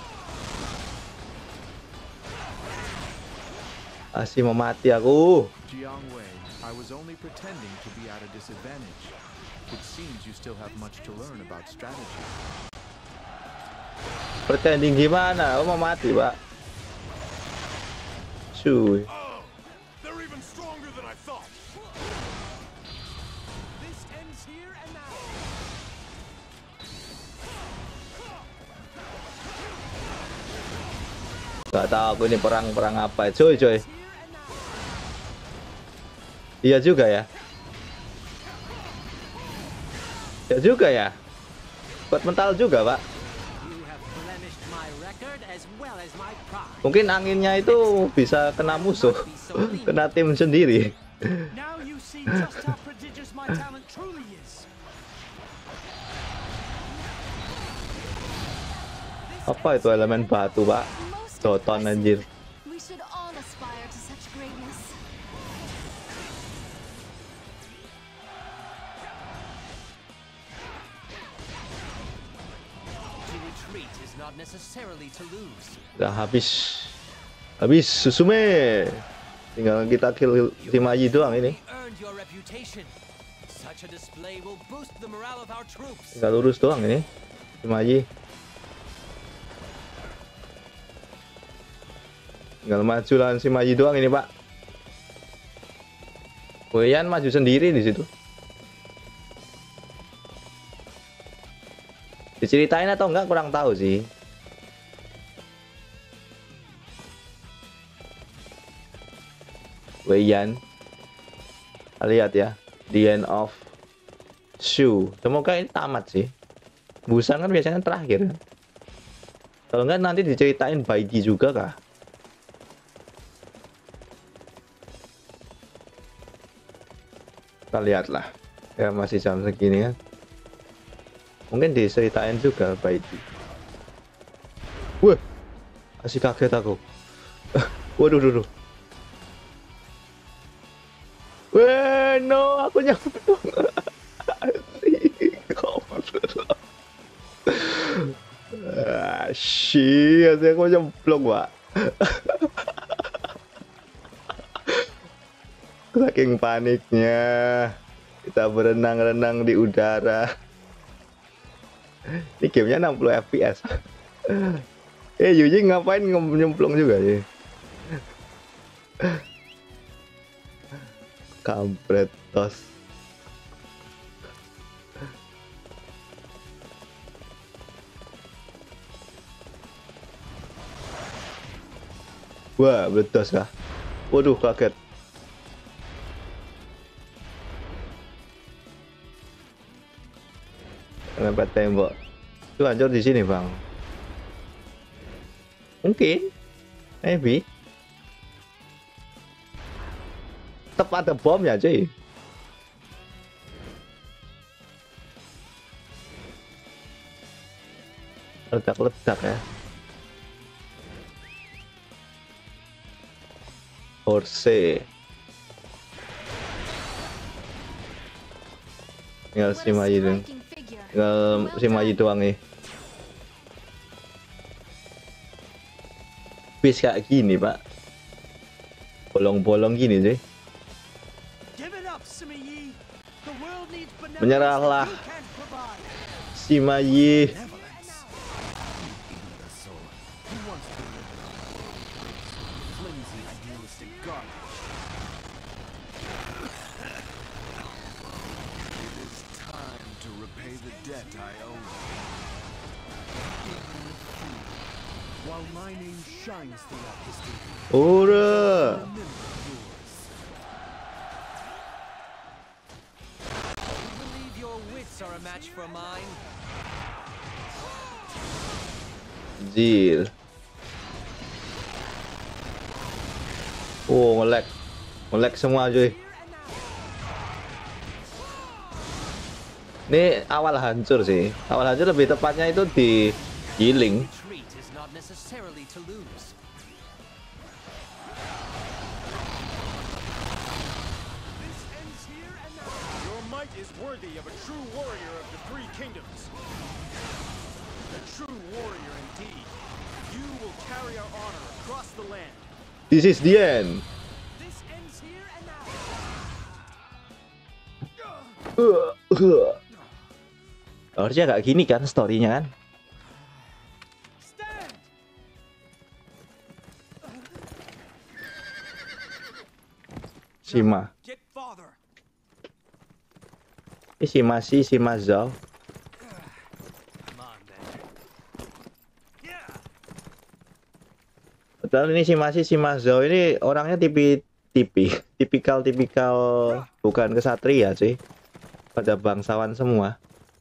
Masih mau mati aku. Jiang Wei, I was only pretending to be at a disadvantage. It seems you still have much to learn about strategy. Pretending gimana? Oh, mau mati, Pak. Cuy. Oh, they're even stronger than I thought. This ends here and now. Gak tahu aku ini perang-perang apa, cuy, cuy. Iya juga ya. Ya juga ya. Buat mental juga, Pak. Mungkin anginnya itu bisa kena musuh, kena tim sendiri. Now you see just how prodigious my talent truly is. Apa itu elemen batu, Pak? Doton anjir. We should all aspire to such greatness. To retreat is not necessarily to lose. Udah habis. Habis Susume. Tinggal kita kill si Mayi doang ini. Earned your reputation. Such a display will boost the morale of our troops. Tinggal lurus doang ini. Sima Yi. Tinggal maju lawan Sima Yi doang ini, Pak. Wei Yan maju sendiri di situ. Diceritain atau enggak kurang tahu sih. Wei Yan. Lihat ya, the end of Shu. Semoga ini tamat sih. Busan kan biasanya terakhir. Kalau enggak nanti diceritain Baigi juga kah? Kita lihatlah. Ya masih jam segini kan. Mungkin diceritain juga Baigi. Wah, masih kaget aku. Waduh, waduh. Weh, no, aku nyemplung. Shit, aku nyemplung, Pak. Saking paniknya, kita berenang-renang di udara. Ini gamenya enam puluh F P S. Eh, Yuji ngapain nyemplung juga sih? Kampret tos. Wah, meledos kah? Waduh, kaget. Lempet tembok. Itu hancur di sini, Bang. Mungkin. Maybe. Tepat ada bom ya, cuy. Ledak-ledak ya. Horse. Tinggal Sima Yi doang. Tinggal Sima Yi doang nih. Bis kayak gini, Pak. Bolong-bolong gini, cuy. Menyerahlah, Sima Yi. Ora. Jil. Oh, nge-lag. Nge-lag semua, cuy. Ini awal hancur sih. Awal hancur lebih tepatnya itu di healing. Is worthy of a true warrior of the three kingdoms. A true warrior indeed. You will carry our honor across the land. This is the end. This ends here and now. Uh, uh. Harusnya nggak gini kan storynya kan? Stand. Sima. Get father. Ini Sima Si, Sima Zhao. Padahal ini Sima Si, Sima Zhao ini orangnya tipi tipi tipikal tipikal bukan kesatria sih. Pada bangsawan semua.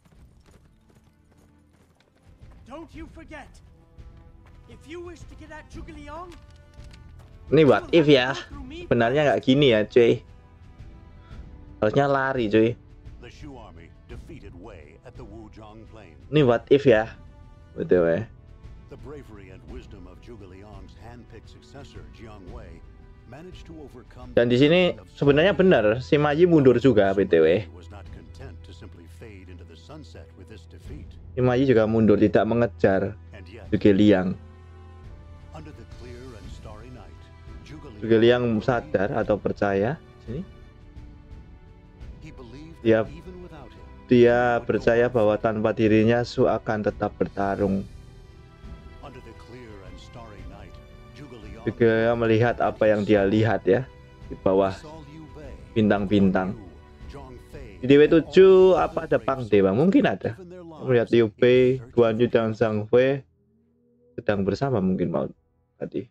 Don't you forget. If you wish to get at Zhuge Liang, Ini what if ya? Benarnya nggak gini ya, cuy. Harusnya lari, cuy. The Shu army defeated Wei at the Wuzhong Plain. Ini what if ya? B T W. The bravery and wisdom of Zhuge Liang's hand-picked successor Jiang Wei managed to overcome. Dan di sini sebenarnya benar, Sima Yi mundur juga B T W. Was not content to simply fade into the sunset with this defeat. Sima Yi juga mundur, tidak mengejar Zhuge Liang. Under the clear and starry night, Zhuge Liang sadar atau percaya sini. he believed Dia even without him, dia percaya bahwa tanpa dirinya Shu akan tetap bertarung. under the clear and starry night, Zhuge Liang Dia melihat apa yang dia lihat ya di bawah saw Liu Bei, bintang-bintang. Zhang Fei, Di D W tujuh apa ada Pang Dewa? Mungkin ada. given their lives Melihat Liu in Bei, search Guan Yu of dan Zhang Fei sedang bersama mungkin mau tadi.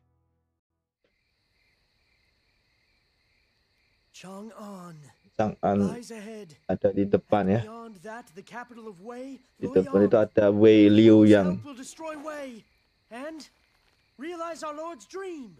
Chang'an Chang An lies ahead. ada di depan ya. Beyond that, the capital of Wei, Di depan itu Luoyang. ada Wei Liu Whose Yang. help will destroy Wei and realize our Lord's dream.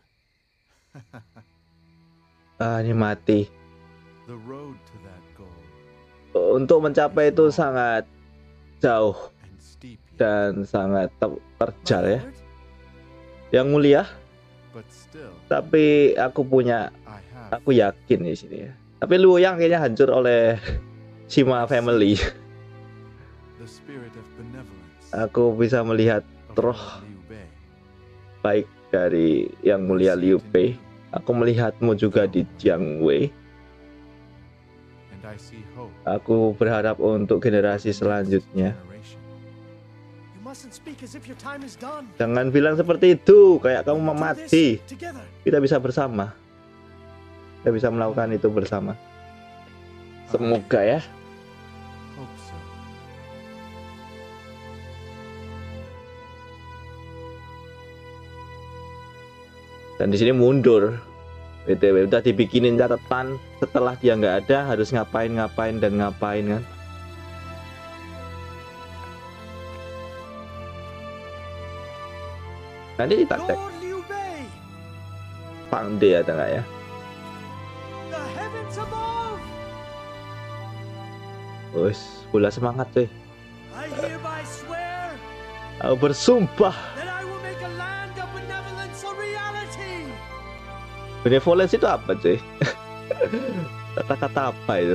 Ah, ini mati. The road to that goal, Untuk mencapai itu sangat jauh and steep yet, dan sangat ter- terjal My ya. Lord, Yang mulia, but still, tapi aku punya, I have aku yakin di sini ya. Tapi Liu Yang kayaknya hancur oleh Sima family. the spirit of benevolence Aku bisa melihat of roh Lord Liu Bei. baik dari yang mulia Liu Bei. Aku melihatmu juga di Jiang Wei. And I see hope Aku berharap untuk generasi selanjutnya. generation. you mustn't speak as if your time is done. Jangan bilang seperti itu, kayak kamu mau Do mati. this together. Kita bisa bersama. Kita bisa melakukan itu bersama. Semoga ya. Hope so. Dan di sini mundur. B T W udah dibikinin catatan setelah dia nggak ada harus ngapain ngapain dan ngapain kan. Nanti kita cek Lord Liu Bei, Pang De ada nggak ya? the heavens above. Wes, bola semangat cuy. I hereby swear Aku bersumpah. that I will make a land of benevolence a reality. Benevolence itu apa cuy? Kata-kata apa itu?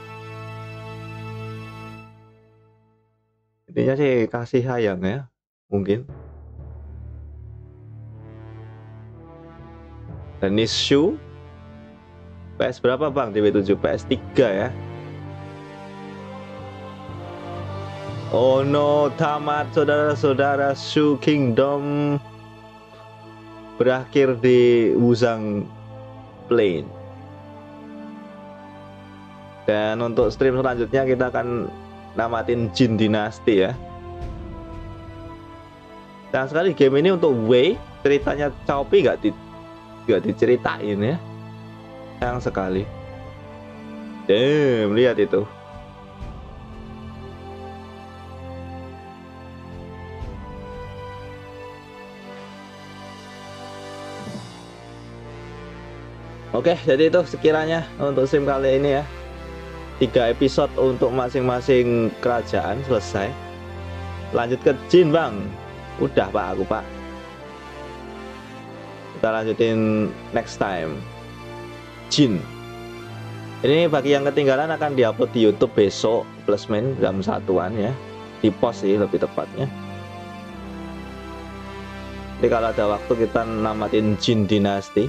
Intinya sih kasih sayang ya, mungkin. Dan Nishu P S berapa bang? D W tujuh P S tiga ya. Oh no, tamat saudara-saudara. Shu Kingdom berakhir di Wuzang Plain. Dan untuk stream selanjutnya kita akan namatin Jin Dynasty ya. Dan sekali game ini untuk Wei, ceritanya Cao Pi nggak di nggak diceritain ya. Sayang sekali. Damn, lihat itu. Oke, jadi itu sekiranya untuk sim kali ini ya. Tiga episode untuk masing-masing kerajaan selesai. Lanjut ke Jin bang. Udah pak aku pak. Kita lanjutin next time. Jin. Ini bagi yang ketinggalan akan diupload di YouTube besok plusmen jam satuan ya. Di post sih lebih tepatnya. Jadi kalau ada waktu kita namatin Jin Dynasty.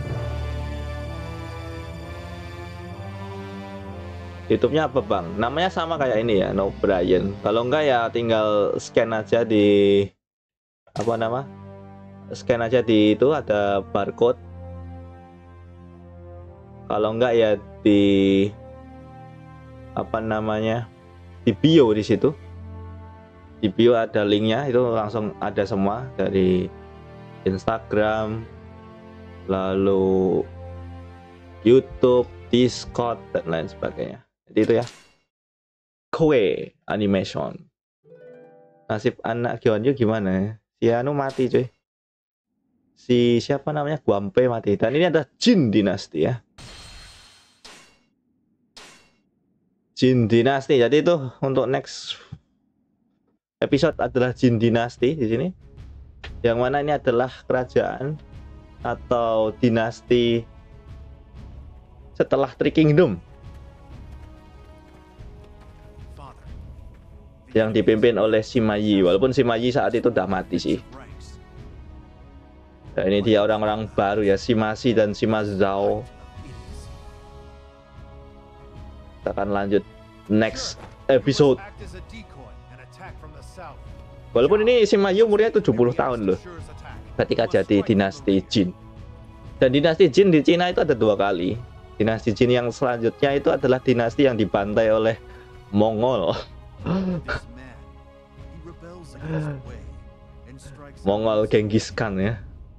YouTube-nya apa bang? Namanya sama kayak ini ya, No Brian. Kalau enggak ya tinggal scan aja di apa nama? Scan aja di itu ada barcode. Kalau enggak ya di apa namanya? Di bio di situ. Di bio ada linknya, itu langsung ada semua dari Instagram, lalu YouTube, Discord dan lain sebagainya. Jadi itu ya. Koei Animation. Nasib anak Gyeongju gimana ya? Si Anu mati cuy. Si siapa namanya? Guampe mati. Dan ini ada Jin Dynasty ya. Jin Dynasty. Jadi itu untuk next episode adalah Jin Dynasty di sini. Yang mana ini adalah kerajaan atau dinasti setelah Three Kingdom yang dipimpin oleh Sima Yi, walaupun Sima Yi saat itu udah mati sih. Nah, ini dia orang-orang baru ya, Sima Si dan Sima Zhao. Kita akan lanjut next episode. Act as a decoy and attack from the south. Walaupun ini Sima Yu umurnya tujuh puluh tahun loh ketika jadi dinasti Jin. Dan dinasti Jin di Cina itu ada dua kali. Dinasti Jin yang selanjutnya itu adalah dinasti yang dibantai oleh Mongol. Mongol Genghis Khan ya.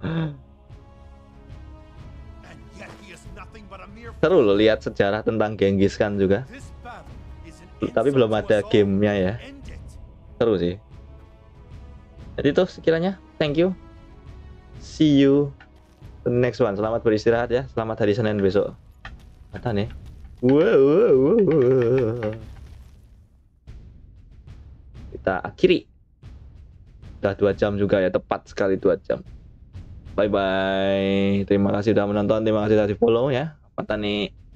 Seru loh lihat sejarah tentang Genghis Khan juga. Tapi belum ada gamenya ya. Seru sih. Jadi itu sekiranya. Thank you. See you the next one. Selamat beristirahat ya. Selamat hari Senin besok. Mata nih. Wow, wow, wow. Kita akhiri. Udah dua jam juga ya. Tepat sekali dua jam. Bye bye. Terima kasih sudah menonton. Terima kasih sudah di follow ya. Mata nih.